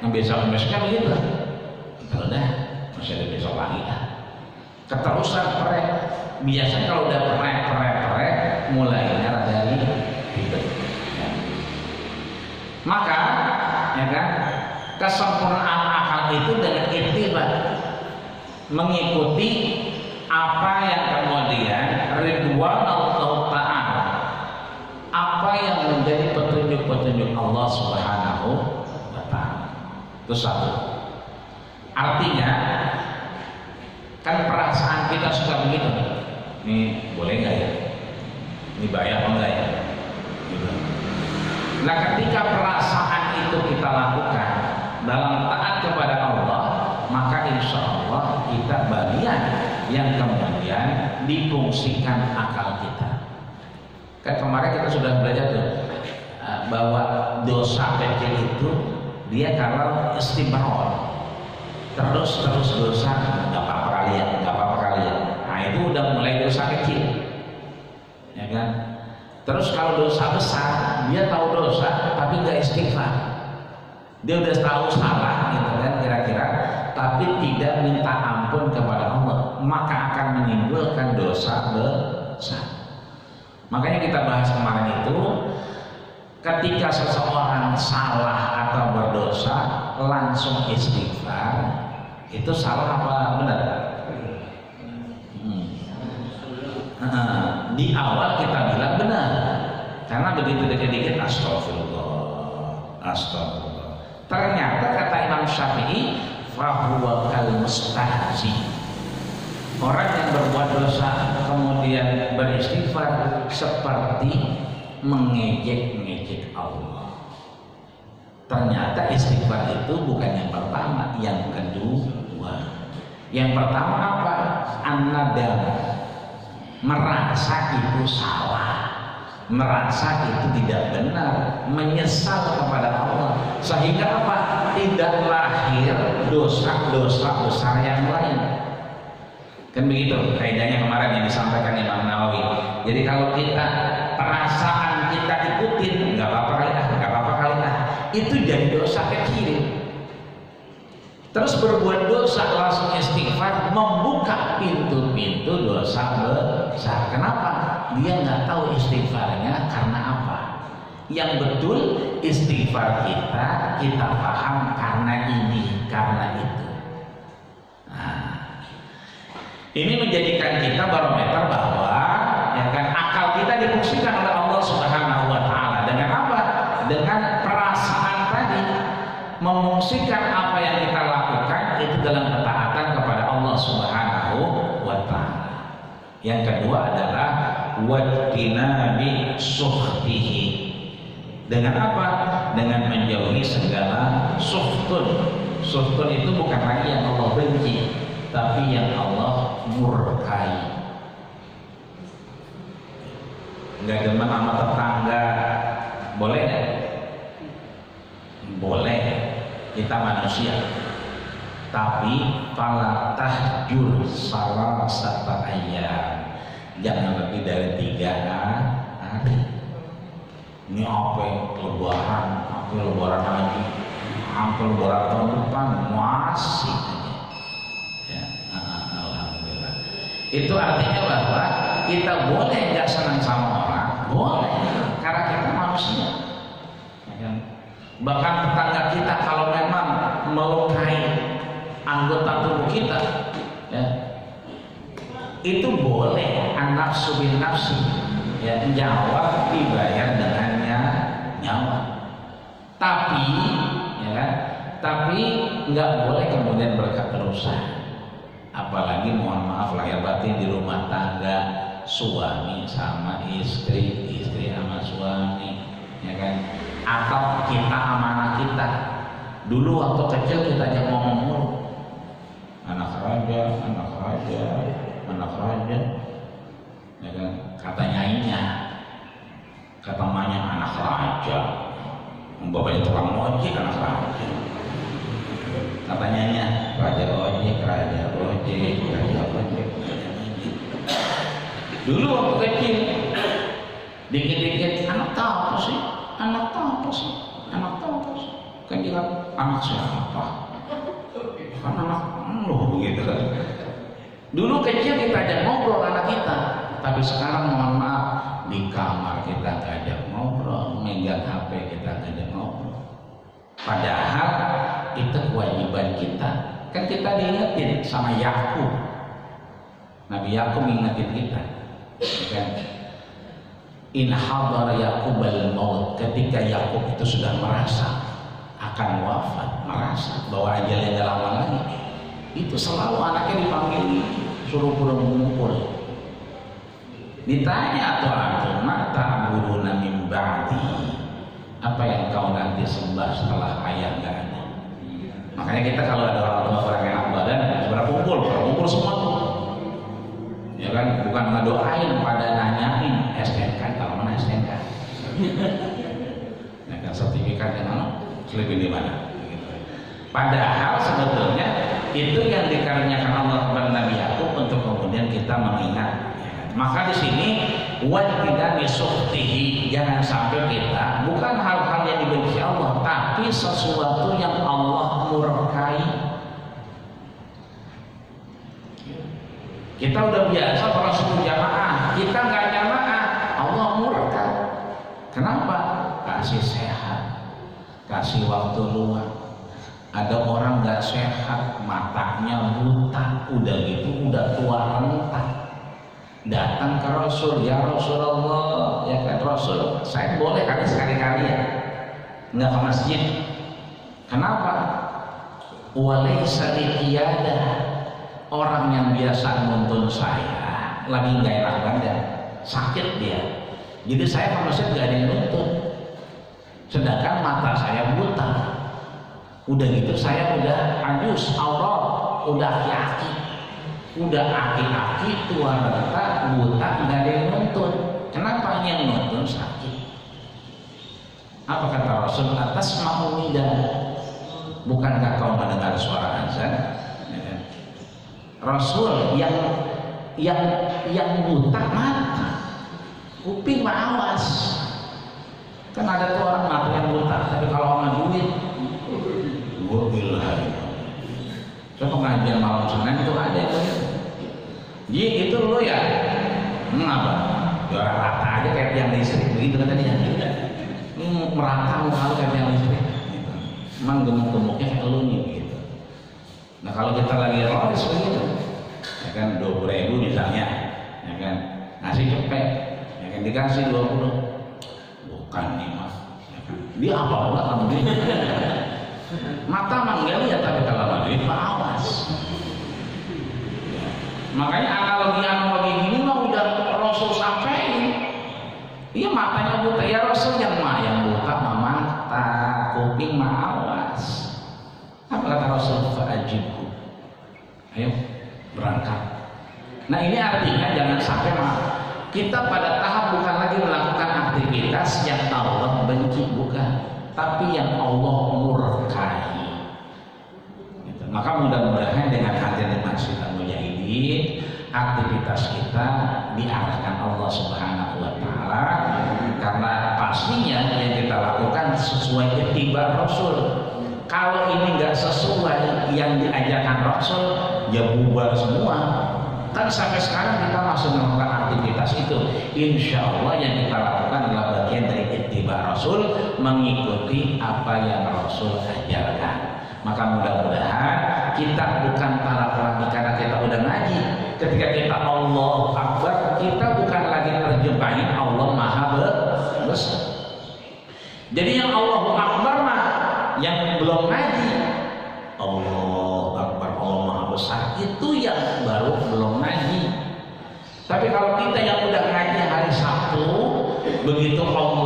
besok kan begitu. Kalau udah masih ada besok lagi lah. Keterusan perek. Biasanya kalau udah perek mulainya dari ribet. Ya. Maka ya kan kesempurnaan akal itu dengan ittiba, mengikuti apa yang kemudian ridwan Allah Ta'ala, apa yang menjadi petunjuk-petunjuk Allah Subhanahu wa Ta'ala. Itu satu. Artinya kan perasaan kita suka begitu. Ini boleh nggak ya? Ini bahaya apa enggak ya? Gitu. Nah, ketika perasaan itu kita lakukan dalam taat kepada Allah, maka insya Allah kita bagian yang kemudian difungsikan akal kita. Kan kemarin kita sudah belajar tuh bahwa dosa kecil itu dia kalau istimror terus dosa, nggak apa-apa kalian. Nah itu udah mulai dosa kecil, ya kan? Terus kalau dosa besar, dia tahu dosa tapi nggak istighfar. Dia udah tahu salah, gitu kan kira-kira, tapi tidak minta ampun kepada Allah, maka akan menimbulkan dosa besar. Makanya kita bahas kemarin itu, ketika seseorang salah atau berdosa langsung istighfar, itu salah apa benar? Di awal kita bilang benar, karena begitu dikit-dikit astagfirullah. Ternyata kata Imam Syafi'i, fahuwa kal mustahzi. Orang yang berbuat dosa kemudian beristighfar seperti mengejek Allah. Ternyata istighfar itu bukan yang pertama, yang kedua. Yang pertama apa? An-nadam, merasa itu salah, merasa itu tidak benar, menyesal kepada Allah, sehingga apa? Tidak lahir dosa-dosa besar yang lain. Kan begitu kaidahnya kemarin yang disampaikan Imam Nawawi. Jadi kalau kita perasaan kita ikutin, nggak apa-apa kali lah, itu jadi dosa kecil. Terus berbuat dosa langsung istighfar, membuka pintu-pintu dosa besar. Kenapa? Dia nggak tahu istighfarnya karena apa. Yang betul istighfar kita paham karena ini, karena itu. Nah, ini menjadikan kita barometer bahwa ya kan akal kita difungsikan oleh Allah Subhanahu wa Ta'ala dengan apa? Dengan perasaan tadi, memungsikan apa yang kita lakukan itu dalam ketaatan kepada Allah Subhanahu wa Ta'ala. Yang kedua adalah wattinabi sukhtihi. Dengan apa? Dengan menjauhi segala suhtun. Suhtun itu bukan lagi yang Allah benci, tapi yang Allah murkai. Nggak demen sama tetangga, boleh nggak? Boleh, kita manusia. Tapi fala tahjur salasata ayyam, jangan lebih dari 3 hari. Ini apa lebaran lagi, hampir lebaran tahun depan masih aja. Ya, alhamdulillah. Itu artinya bahwa kita boleh nggak senang sama orang, boleh, karena kita manusia. Bahkan tetangga kita kalau memang melukai anggota tubuh kita, ya, itu boleh, an-nafsu bin nafsi, ya, nyawa dibayar dengan nyawa. Tapi ya kan, tapi nggak boleh kemudian berketerusan. Apalagi mohon maaf lahir batin di rumah tangga, suami sama istri, istri sama suami, ya kan, atau kita sama anak kita. Dulu waktu kecil kita aja ngomong mulu, anak raja, ya kan, kata nyainya, kata mamanya anak raja, bapaknya tukang ojek, anak raja. Katanya raja ojek. Dulu waktu kecil, dikit-dikit anak tahu apa sih? Kan bilang anak siapa? Kan anak lo begitu kan. Dulu kecil kita ajak ngobrol anak kita, tapi sekarang mohon maaf di kamar kita nggak ajak ngobrol, megang HP kita nggak ajak ngobrol. Padahal itu kewajiban kita. Kan kita diingetin sama Yakub. Nabi Yakub mengingetin kita, kan? In hadara Yakubal maut, ketika Yakub itu sudah merasa akan wafat, merasa bahwa ajalnya gak lama lagi, itu selalu anaknya dipanggil, suruh pulang mengumpul. Ditanya atau antum mata buruna min ba'di, apa yang kau nanti sembah setelah ayah gak ada. Makanya kita kalau ada orang tua orang enak badan, segera kumpul semua tuh. Ya kan, bukan ngedoain pada nanyain SNK, kalau mana SNK? Ya kan, sertifikat yang mana? Selebih di mana? Padahal sebetulnya itu yang dikaruniakan Allah kepada Nabi Yakub untuk kemudian kita mengingat. Ya kan? Maka di sini wajibnya misuktihi, jangan sampai kita bukan hal-hal yang dibenci Allah, tapi sesuatu yang Allah murkai. Kita udah biasa para suku jamaah, kita nggak jamaah, Allah murka. Kenapa? Kasih sehat, kasih waktu luang. Ada orang nggak sehat, matanya buta, udah gitu udah tua renta. Datang ke Rasul, ya Rasulullah, ya kan Rasul, saya boleh kali sekali-kali ya, nggak ke masjid. Kenapa? Walaysa liqiyada. Orang yang biasa nuntun saya lagi nggak enak badan, sakit dia, jadi saya ke masjid nggak ada yang nuntun. Sedangkan mata saya buta, udah gitu saya udah ajus aurat, udah aki-aki, tua renta, buta, nggak ada yang nuntun. Kenapa yang nuntun sakit? Apa kata Rasul? Atas ma'umidah, bukankah kau mendengar suara azan? Rasul yang buta mata, kuping mah awas. Kan ada tuh orang mata yang buta, tapi kalau sama duit, gua bilang. Saya pengajian malam Senin itu ada yang begitu. Jadi itu lo ya, apa? Juara rata aja kayak tiang listrik begitu katanya. Merata muka lo kayak tiang listrik. Emang gemuk-gemuknya kayak lo nih gitu. Nah kalau kita lagi rolis begitu, ya kan 20.000 misalnya, ya kan ngasih cepet, ya kan dikasih 20, bukan nih mas, ya kan? Dia apa enggak kamu ini? Mata mah enggak lihat, tapi kalau duit mah awas. Ya. Makanya analogi gini mah udah Rasul sampein. Iya matanya buta, ya Rasul yang buta mah mata, kuping mah awas. Apa kata Rasul? Fa'ajibhu, ayo berangkat. Nah ini artinya jangan sampai kita pada tahap bukan lagi melakukan aktivitas yang Allah benci, bukan, tapi yang Allah murkai. Gitu. Maka mudah-mudahan dengan hadirin masyarakat mujahidin, aktivitas kita diarahkan Allah Subhanahu wa Ta'ala, karena pastinya yang kita lakukan sesuai ittiba Rasul. Kalau ini nggak sesuai yang diajarkan Rasul, ya bubar semua. Kan sampai sekarang kita masih melakukan aktivitas itu. Insya Allah yang kita lakukan adalah bagian dari ittiba Rasul, mengikuti apa yang Rasul ajarkan. Maka mudah-mudahan kita bukan para pelanggan karena kita udah ngaji. Ketika kita Allahu Akbar, kita bukan lagi terjemahin Allah Maha Besar. Jadi yang Allahu Akbar mah yang belum ngaji, Allahu Akbar, Allah Maha Besar, itu yang baru belum ngaji. Tapi kalau kita yang udah ngaji hari Sabtu, begitu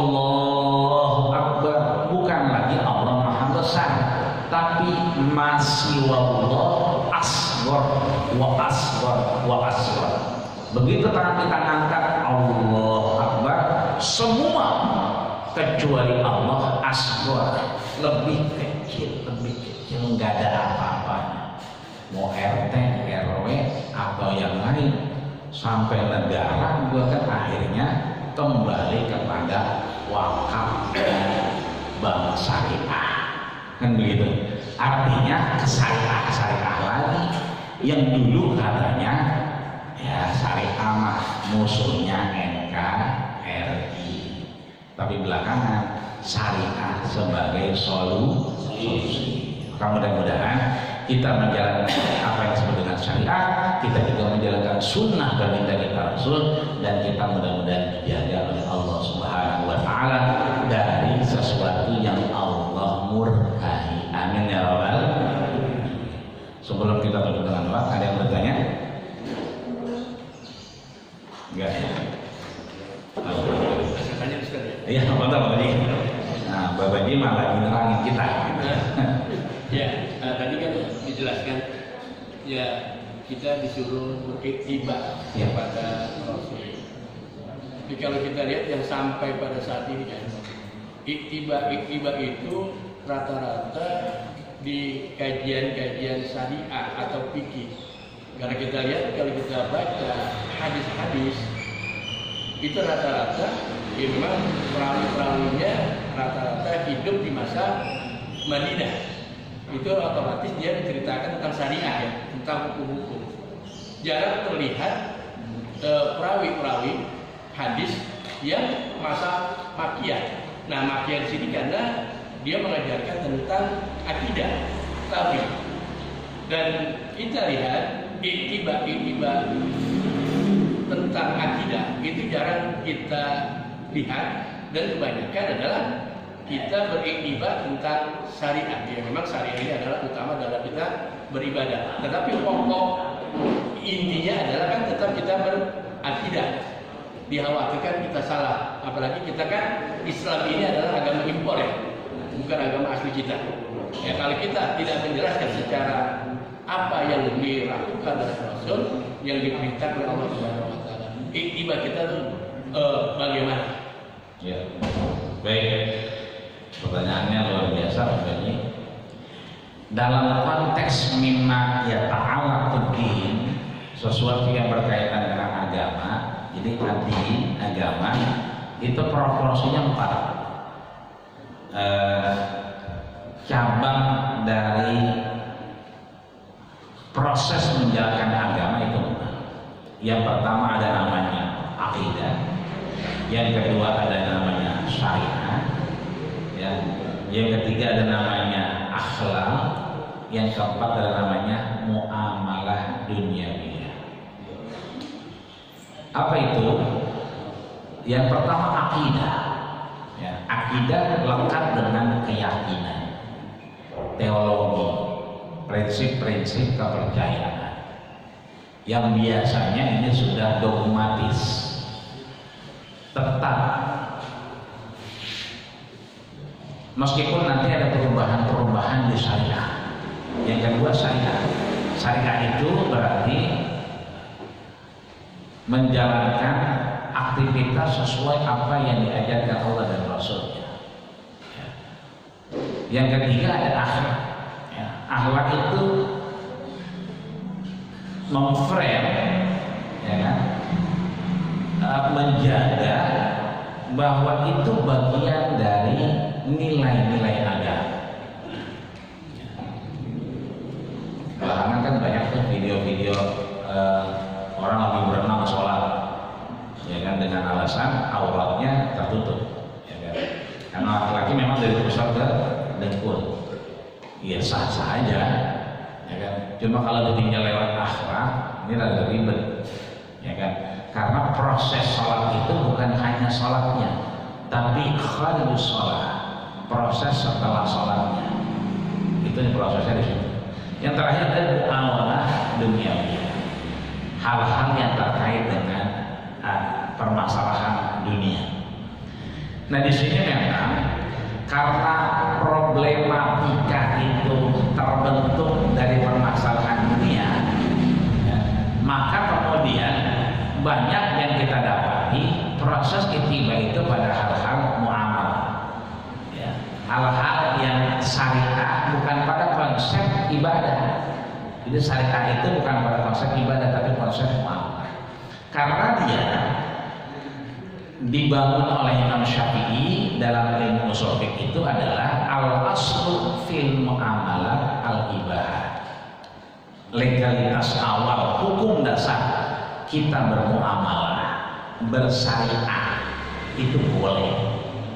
Allahu Akbar, bukan lagi Allah Maha Besar, tapi masih wallah asghar wa asghar wa asghar. Begitu tangan kita angkat Allahu Akbar, semua kecuali Allah asghar, lebih kecil, nggak ada apa-apanya. Mau RT, RW atau yang lain, sampai negara juga kan akhirnya kembali kepada wakaf bank syariah. kan begitu. Artinya syariah lagi yang dulu katanya ya syariah mah musuhnya NKRI, tapi belakangan syariah sebagai solusi. Mudah-mudahan kita menjalankan apa yang disebut dengan syariah, kita juga menjalankan sunnah baginda kita Rasul, dan kita mudah-mudahan dijaga oleh Allah Subhanahu wa Ta'ala dari sesuatu yang Allah murkai. Amin ya rabbal alamin. Sebelum kita tutup dengan doa, ada yang bertanya? Enggak ya? Iya, betul Bapak. Nah, Bapak Ji malah menerangin kita. Ya, tadi kan dijelaskan ya kita disuruh beriktibar kepada Rasul. Jadi kalau kita lihat yang sampai pada saat ini kan, iktibar itu rata-rata di kajian-kajian syariah atau fikih. Karena kita lihat kalau kita baca hadis-hadis itu rata-rata ya memang perawi-perawinya rata-rata hidup di masa Madinah. Itu otomatis dia menceritakan tentang syariah ya, tentang hukum-hukum. Jarang terlihat perawi-perawi hadis yang masa makiyah. Nah, makiyah di sini karena dia mengajarkan tentang akidah, tauhid. Dan kita lihat iktibar tentang akidah itu jarang kita lihat, dan kebanyakan adalah kita beriktibar tentang syariat. Ya memang syariat ini adalah utama dalam kita beribadah, tetapi pokok intinya adalah kan tetap kita berakidah. Dikhawatirkan kita salah, apalagi kita kan Islam ini adalah agama impor ya, bukan agama asli kita. Ya kalau kita tidak menjelaskan secara apa yang dilakukan oleh Rasul, yang diperintahkan oleh Allah Subhanahu wa Ta'ala, iktibar kita tuh bagaimana? Ya, baik. Pertanyaannya luar biasa Bapak. Dalam konteks mimma ya ta'ala tuddin, sesuatu yang berkaitan dengan agama, jadi adin, agama itu proporsinya 4 cabang dari proses menjalankan agama itu. Yang pertama ada namanya akidah, yang kedua ada namanya syariah, ya. Yang ketiga ada namanya akhlak, yang keempat ada namanya muamalah duniawi. Apa itu? Yang pertama akidah, ya. Akidah lekat dengan keyakinan, teologi, prinsip-prinsip kepercayaan yang biasanya ini sudah dogmatis, tetap. Meskipun nanti ada perubahan-perubahan di syariah. Yang kedua syariah. Syariah itu berarti menjalankan aktivitas sesuai apa yang diajarkan Allah dan Rasulnya. Yang ketiga ada akhlak. Akhlak itu memframe, ya kan, menjaga bahwa itu bagian dari nilai-nilai agama. Belakangan kan banyak tuh video-video orang lagi berenang sholat, ya kan, dengan alasan auratnya tertutup, ya kan. Karena laki-laki memang dari pusat ke dengkul, ya sah-sah aja, ya kan. Cuma kalau ditinggal lewat akhlak, ini agak ribet, ya kan. Karena proses sholat itu bukan hanya sholatnya, tapi khalus sholat, proses setelah sholatnya. Itu prosesnya di situ. Yang terakhir ada muamalah duniawi, hal-hal yang terkait dengan permasalahan dunia. Nah di sini memang karena problematika itu terbentuk dari permasalahan dunia, ya, maka kemudian banyak yang kita dapati proses ittiba itu pada hal-hal muamalah, ya, hal-hal yang syariah bukan pada konsep ibadah. Jadi syariah itu bukan pada konsep ibadah tapi konsep muamalah. Karena dia dibangun oleh Imam Syafi'i dalam ilmu ushul fiqh itu adalah al-aslu fil muamalah al-ibahah. Legalitas awal, hukum dasar kita bermuamalah, bersyariah itu boleh.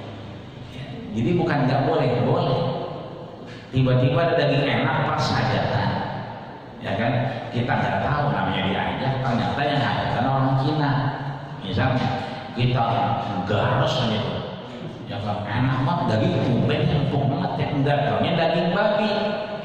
Jadi bukan nggak boleh, boleh. Tiba-tiba ada daging enak pas hajatan, ya kan? Kita nggak tahu namanya diajak, ternyata yang hajatan orang Cina, misalnya kita garus aja, ya kan? Enak banget daging tumben, empuk banget ya, enggak taunya daging babi.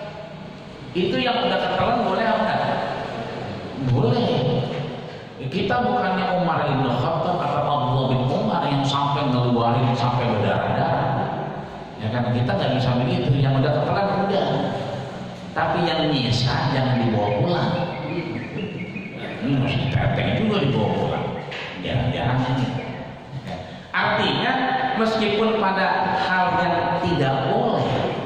Itu yang udah ketelan boleh enggak? Boleh. Kita bukannya Umar bin Khattab atau Abdullah bin Umar yang sampai ngeluarin sampai berdarah-darah. Ya kan kita nggak bisa begitu. Yang udah ketelan udah. Tapi yang nyisa jangan dibawa pulang. Ini masih teteh juga dibawa pulang. Jarang-jarang ini. Artinya meskipun pada hal yang tidak boleh,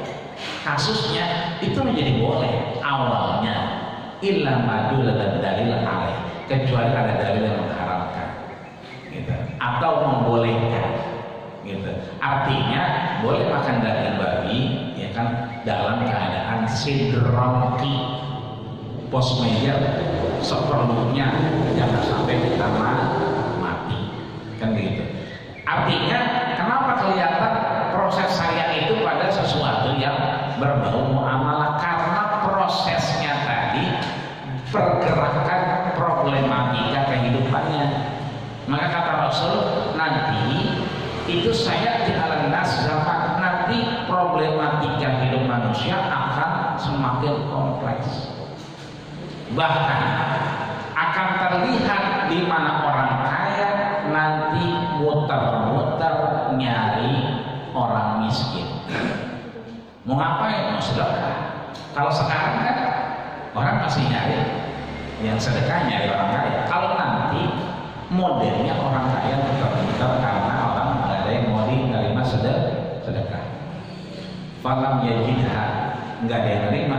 kasusnya itu menjadi boleh awalnya illa madul dan dalil alaih, kecuali ada dalil yang mengharamkan gitu, atau membolehkan gitu. Artinya boleh makan daging babi ya kan dalam keadaan sidronki, pos meja seperlunya, jangan sampai kita mati kan gitu. Artinya kenapa kelihatan proses syariat itu pada sesuatu yang berbau muamalah, karena prosesnya tadi pergerakan problematika kehidupannya. Maka kata Rasul, nanti itu saya di alam nas zaman nanti problematika hidup manusia akan semakin kompleks, bahkan akan terlihat di mana orang kaya nanti muter-muter nyari orang miskin. Mau ngapain? Mau sedekah. Kalau sekarang kan orang masih nyari yang sedekah, nyari orang kaya. Kalau nanti modelnya orang kaya muter-muter karena orang nggak ada yang mau diterima sedekah. Falam yajidha, nggak ada yang terima.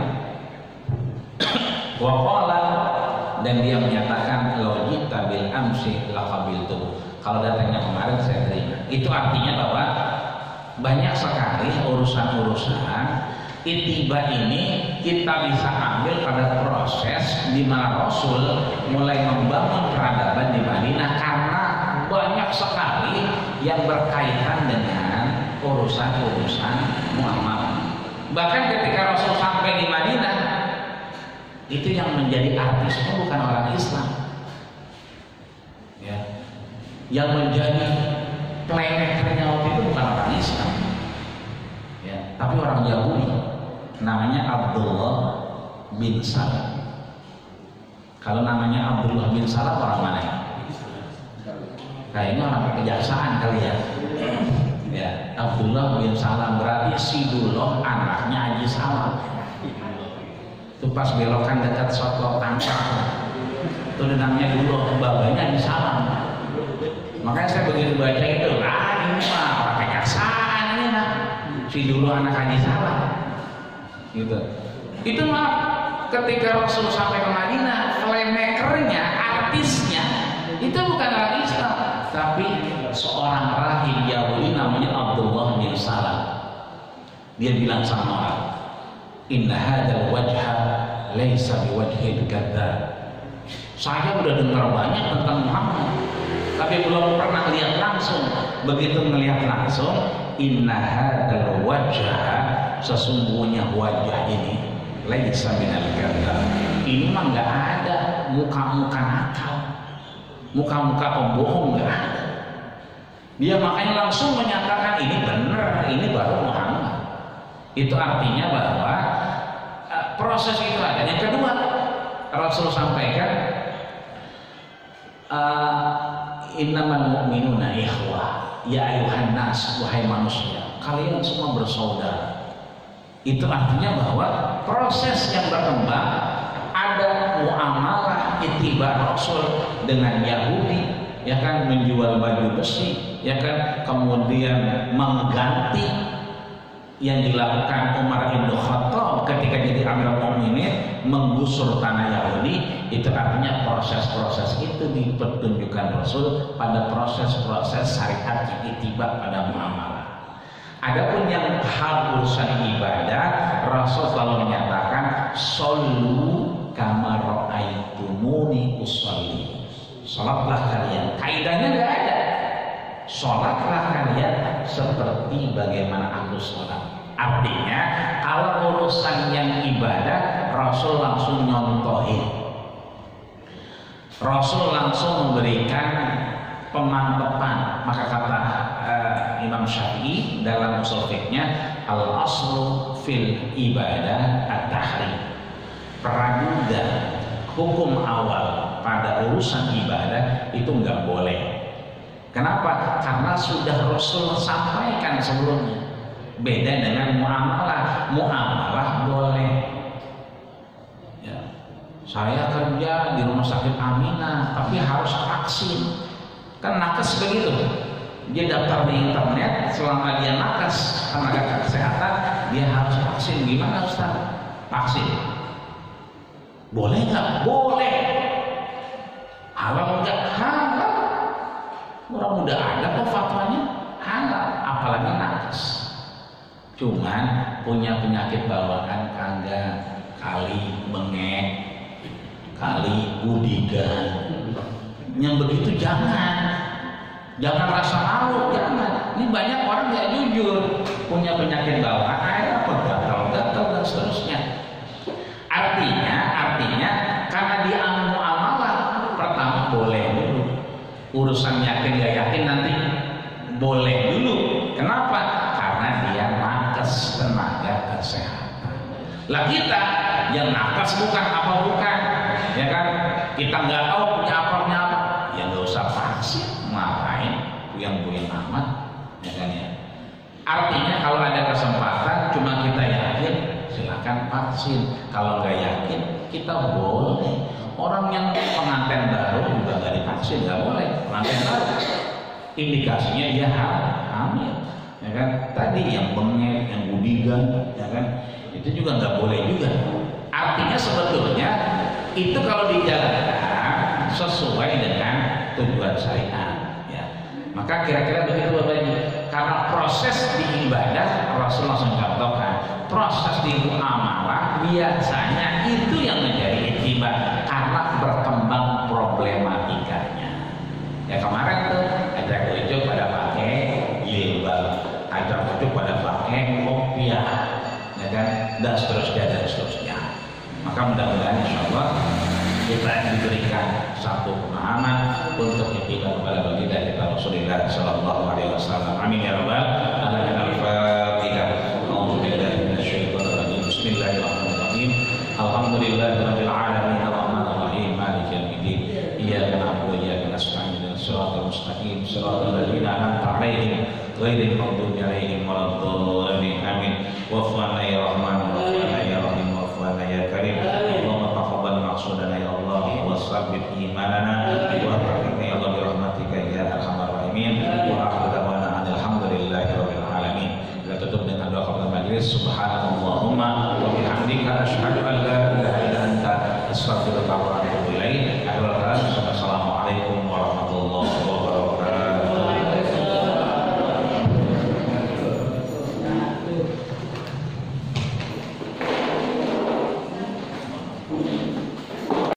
Waqala, dan dia menyatakan logita bil amsi laqabiltu. Kalau datangnya kemarin saya terima. Itu artinya bahwa banyak sekali urusan-urusan itiba ini kita bisa ambil pada proses di mana Rasul mulai membangun peradaban di Madinah, karena banyak sekali yang berkaitan dengan urusan-urusan muamalah. Bahkan ketika Rasul sampai di Madinah, itu yang menjadi artisnya bukan orang Islam, ya. Yang menjadi playmakernya waktu itu bukan orang Islam, ya, tapi orang Yahudi, namanya Abdullah bin Salam. Kalau namanya Abdullah bin Salam orang mana ya? Kayaknya orang kejaksaan kali ya. Ya, Abdullah bin Salam berarti Sidullah anaknya Haji Salam. Itu pas belokan dekat Soto Tangkap, itu namanya dulu babanya Haji Salam. Makanya saya begitu baca itu, ini mah orang kejaksaan ini mah, si dulu anak Haji Salam, gitu. Itu mah ketika Rasul sampai ke Madinah, playmakernya, artisnya itu bukan orang Islam, tapi seorang rahib Yahudi namanya Abdullah bin Salam. Dia bilang sama orang, inna hadzal wajha laisa biwajhil kadzdzab. Saya udah dengar banyak tentang Muhammad, tapi belum pernah lihat langsung. Begitu melihat langsung, inna hadzal wajha, sesungguhnya wajah ini laisa minal kadzdzab. Ini mah nggak ada muka-muka nakal, muka-muka pembohong, nggak ada. Dia makanya langsung menyatakan ini benar, ini baru Muhammad. Itu artinya bahwa proses itu ada. Yang kedua, Rasul sampaikan innamal mu'minuna ikhwah ya ayuhan nas, wahai manusia, kalian semua bersaudara. Itu artinya bahwa proses yang berkembang, ada muamalah ittiba Rasul dengan Yahudi, ya kan, menjual baju besi, ya kan, kemudian mengganti yang dilakukan Umar bin Khattab ketika jadi Amirul Mukminin menggusur tanah Yahudi, itu artinya proses-proses itu dipertunjukkan Rasul pada proses-proses syariat yang ittiba pada muamalah. Adapun yang hal urusan ibadah, Rasul selalu menyatakan shollu kama ra'aitumuni usolli. Salatlah kalian, kaidahnya nggak ada. Salatlah kalian seperti bagaimana aku salat. Artinya kalau urusan yang ibadah, Rasul langsung nyontohin. Rasul langsung memberikan pemantapan. Maka kata Imam Syafi'i dalam ushul fiqhnya, al aslu fil ibadah at-tahrim. Praduga hukum awal pada urusan ibadah itu nggak boleh. Kenapa? Karena sudah Rasul sampaikan sebelumnya. Beda dengan muamalah. Muamalah boleh. Ya. Saya kerja di rumah sakit Aminah, tapi harus vaksin. Kan nakes begitu. Dia daftar di internet, selama dia nakes tenaga kesehatan, dia harus vaksin. Gimana Ustaz? Vaksin. Boleh nggak? Boleh. Halal nggak? Halal. Orang udah ada kok fatwanya halal, apalagi nakes. Cuman punya penyakit bawaan kagak, kali bengek, kali budigan. Yang begitu jangan rasa malu, jangan. Ini banyak orang nggak jujur, punya penyakit bawaan, apa gatal-gatal dan seterusnya. Artinya karena dia muamalah, pertama boleh dulu. Urusan yakin gak yakin nanti boleh dulu. Kenapa? Karena dia nakes tenaga kesehatan. Lah kita yang nakes bukan apa bukan, ya kan? Kita nggak tahu punya apa, ya nggak usah vaksin. Ngapain? Puyang-puyang amat, ya kan ya? Artinya kalau ada kesempatan cuma kita yakin, silakan vaksin. Kalau nggak yakin, kita boleh. Orang yang pengantin baru juga nggak divaksin, nggak boleh. Pengantin baru, indikasinya dia hamil, ya kan? Tadi yang bengek, yang budigan, ya kan? Itu juga nggak boleh juga. Artinya sebetulnya itu kalau dijalankan sesuai dengan tujuan syariat, ya. Maka kira-kira begitu Bapak Ibu. Karena proses di ibadah Rasul langsung contohkan, proses di muamalah biasanya itu yang menjadi ittiba karena berkembang problematikanya. Ya kemarin tuh ada ujuk pada pakai jilbab, ada ujuk pada pakai kopiah, ya kan, dan seterusnya. Maka mudah-mudahan insyaallah kita diberikan satu pemahaman untuk ittiba kepada baginda kita Rasulullah sallallahu alaihi wasallam. Amin ya rabbal alamin. Al-Fatihah. A'udzubillahi minasyaitonir rajim. Bismillahirrahmanirrahim. Alhamdulillahirabbil alamin. Arrahmanir rahim. Maliki yaumiddin. Iyyaka na'budu wa iyyaka nasta'in. Shiratal mustaqim. Shiratal ladzina an'amta 'alaihim ghairil maghdubi 'alaihim waladdallin. Amin. Wa'fu 'anna ya rahman, wa'fu 'anna ya rahim, wa'fu 'anna ya karim. Allahumma taqabbal maqsudana ya Allah. Wasabbit imanana wa taqina ya Allah birahmatika ya arhamar rahimin. Wa akhiru da'wana alhamdulillahirabbil alamin. Kita tutup dengan doa kafaratul majlis. Subhanallahumma wa bihamdika asyhadu an la ilaha illa anta astaghfiruka wa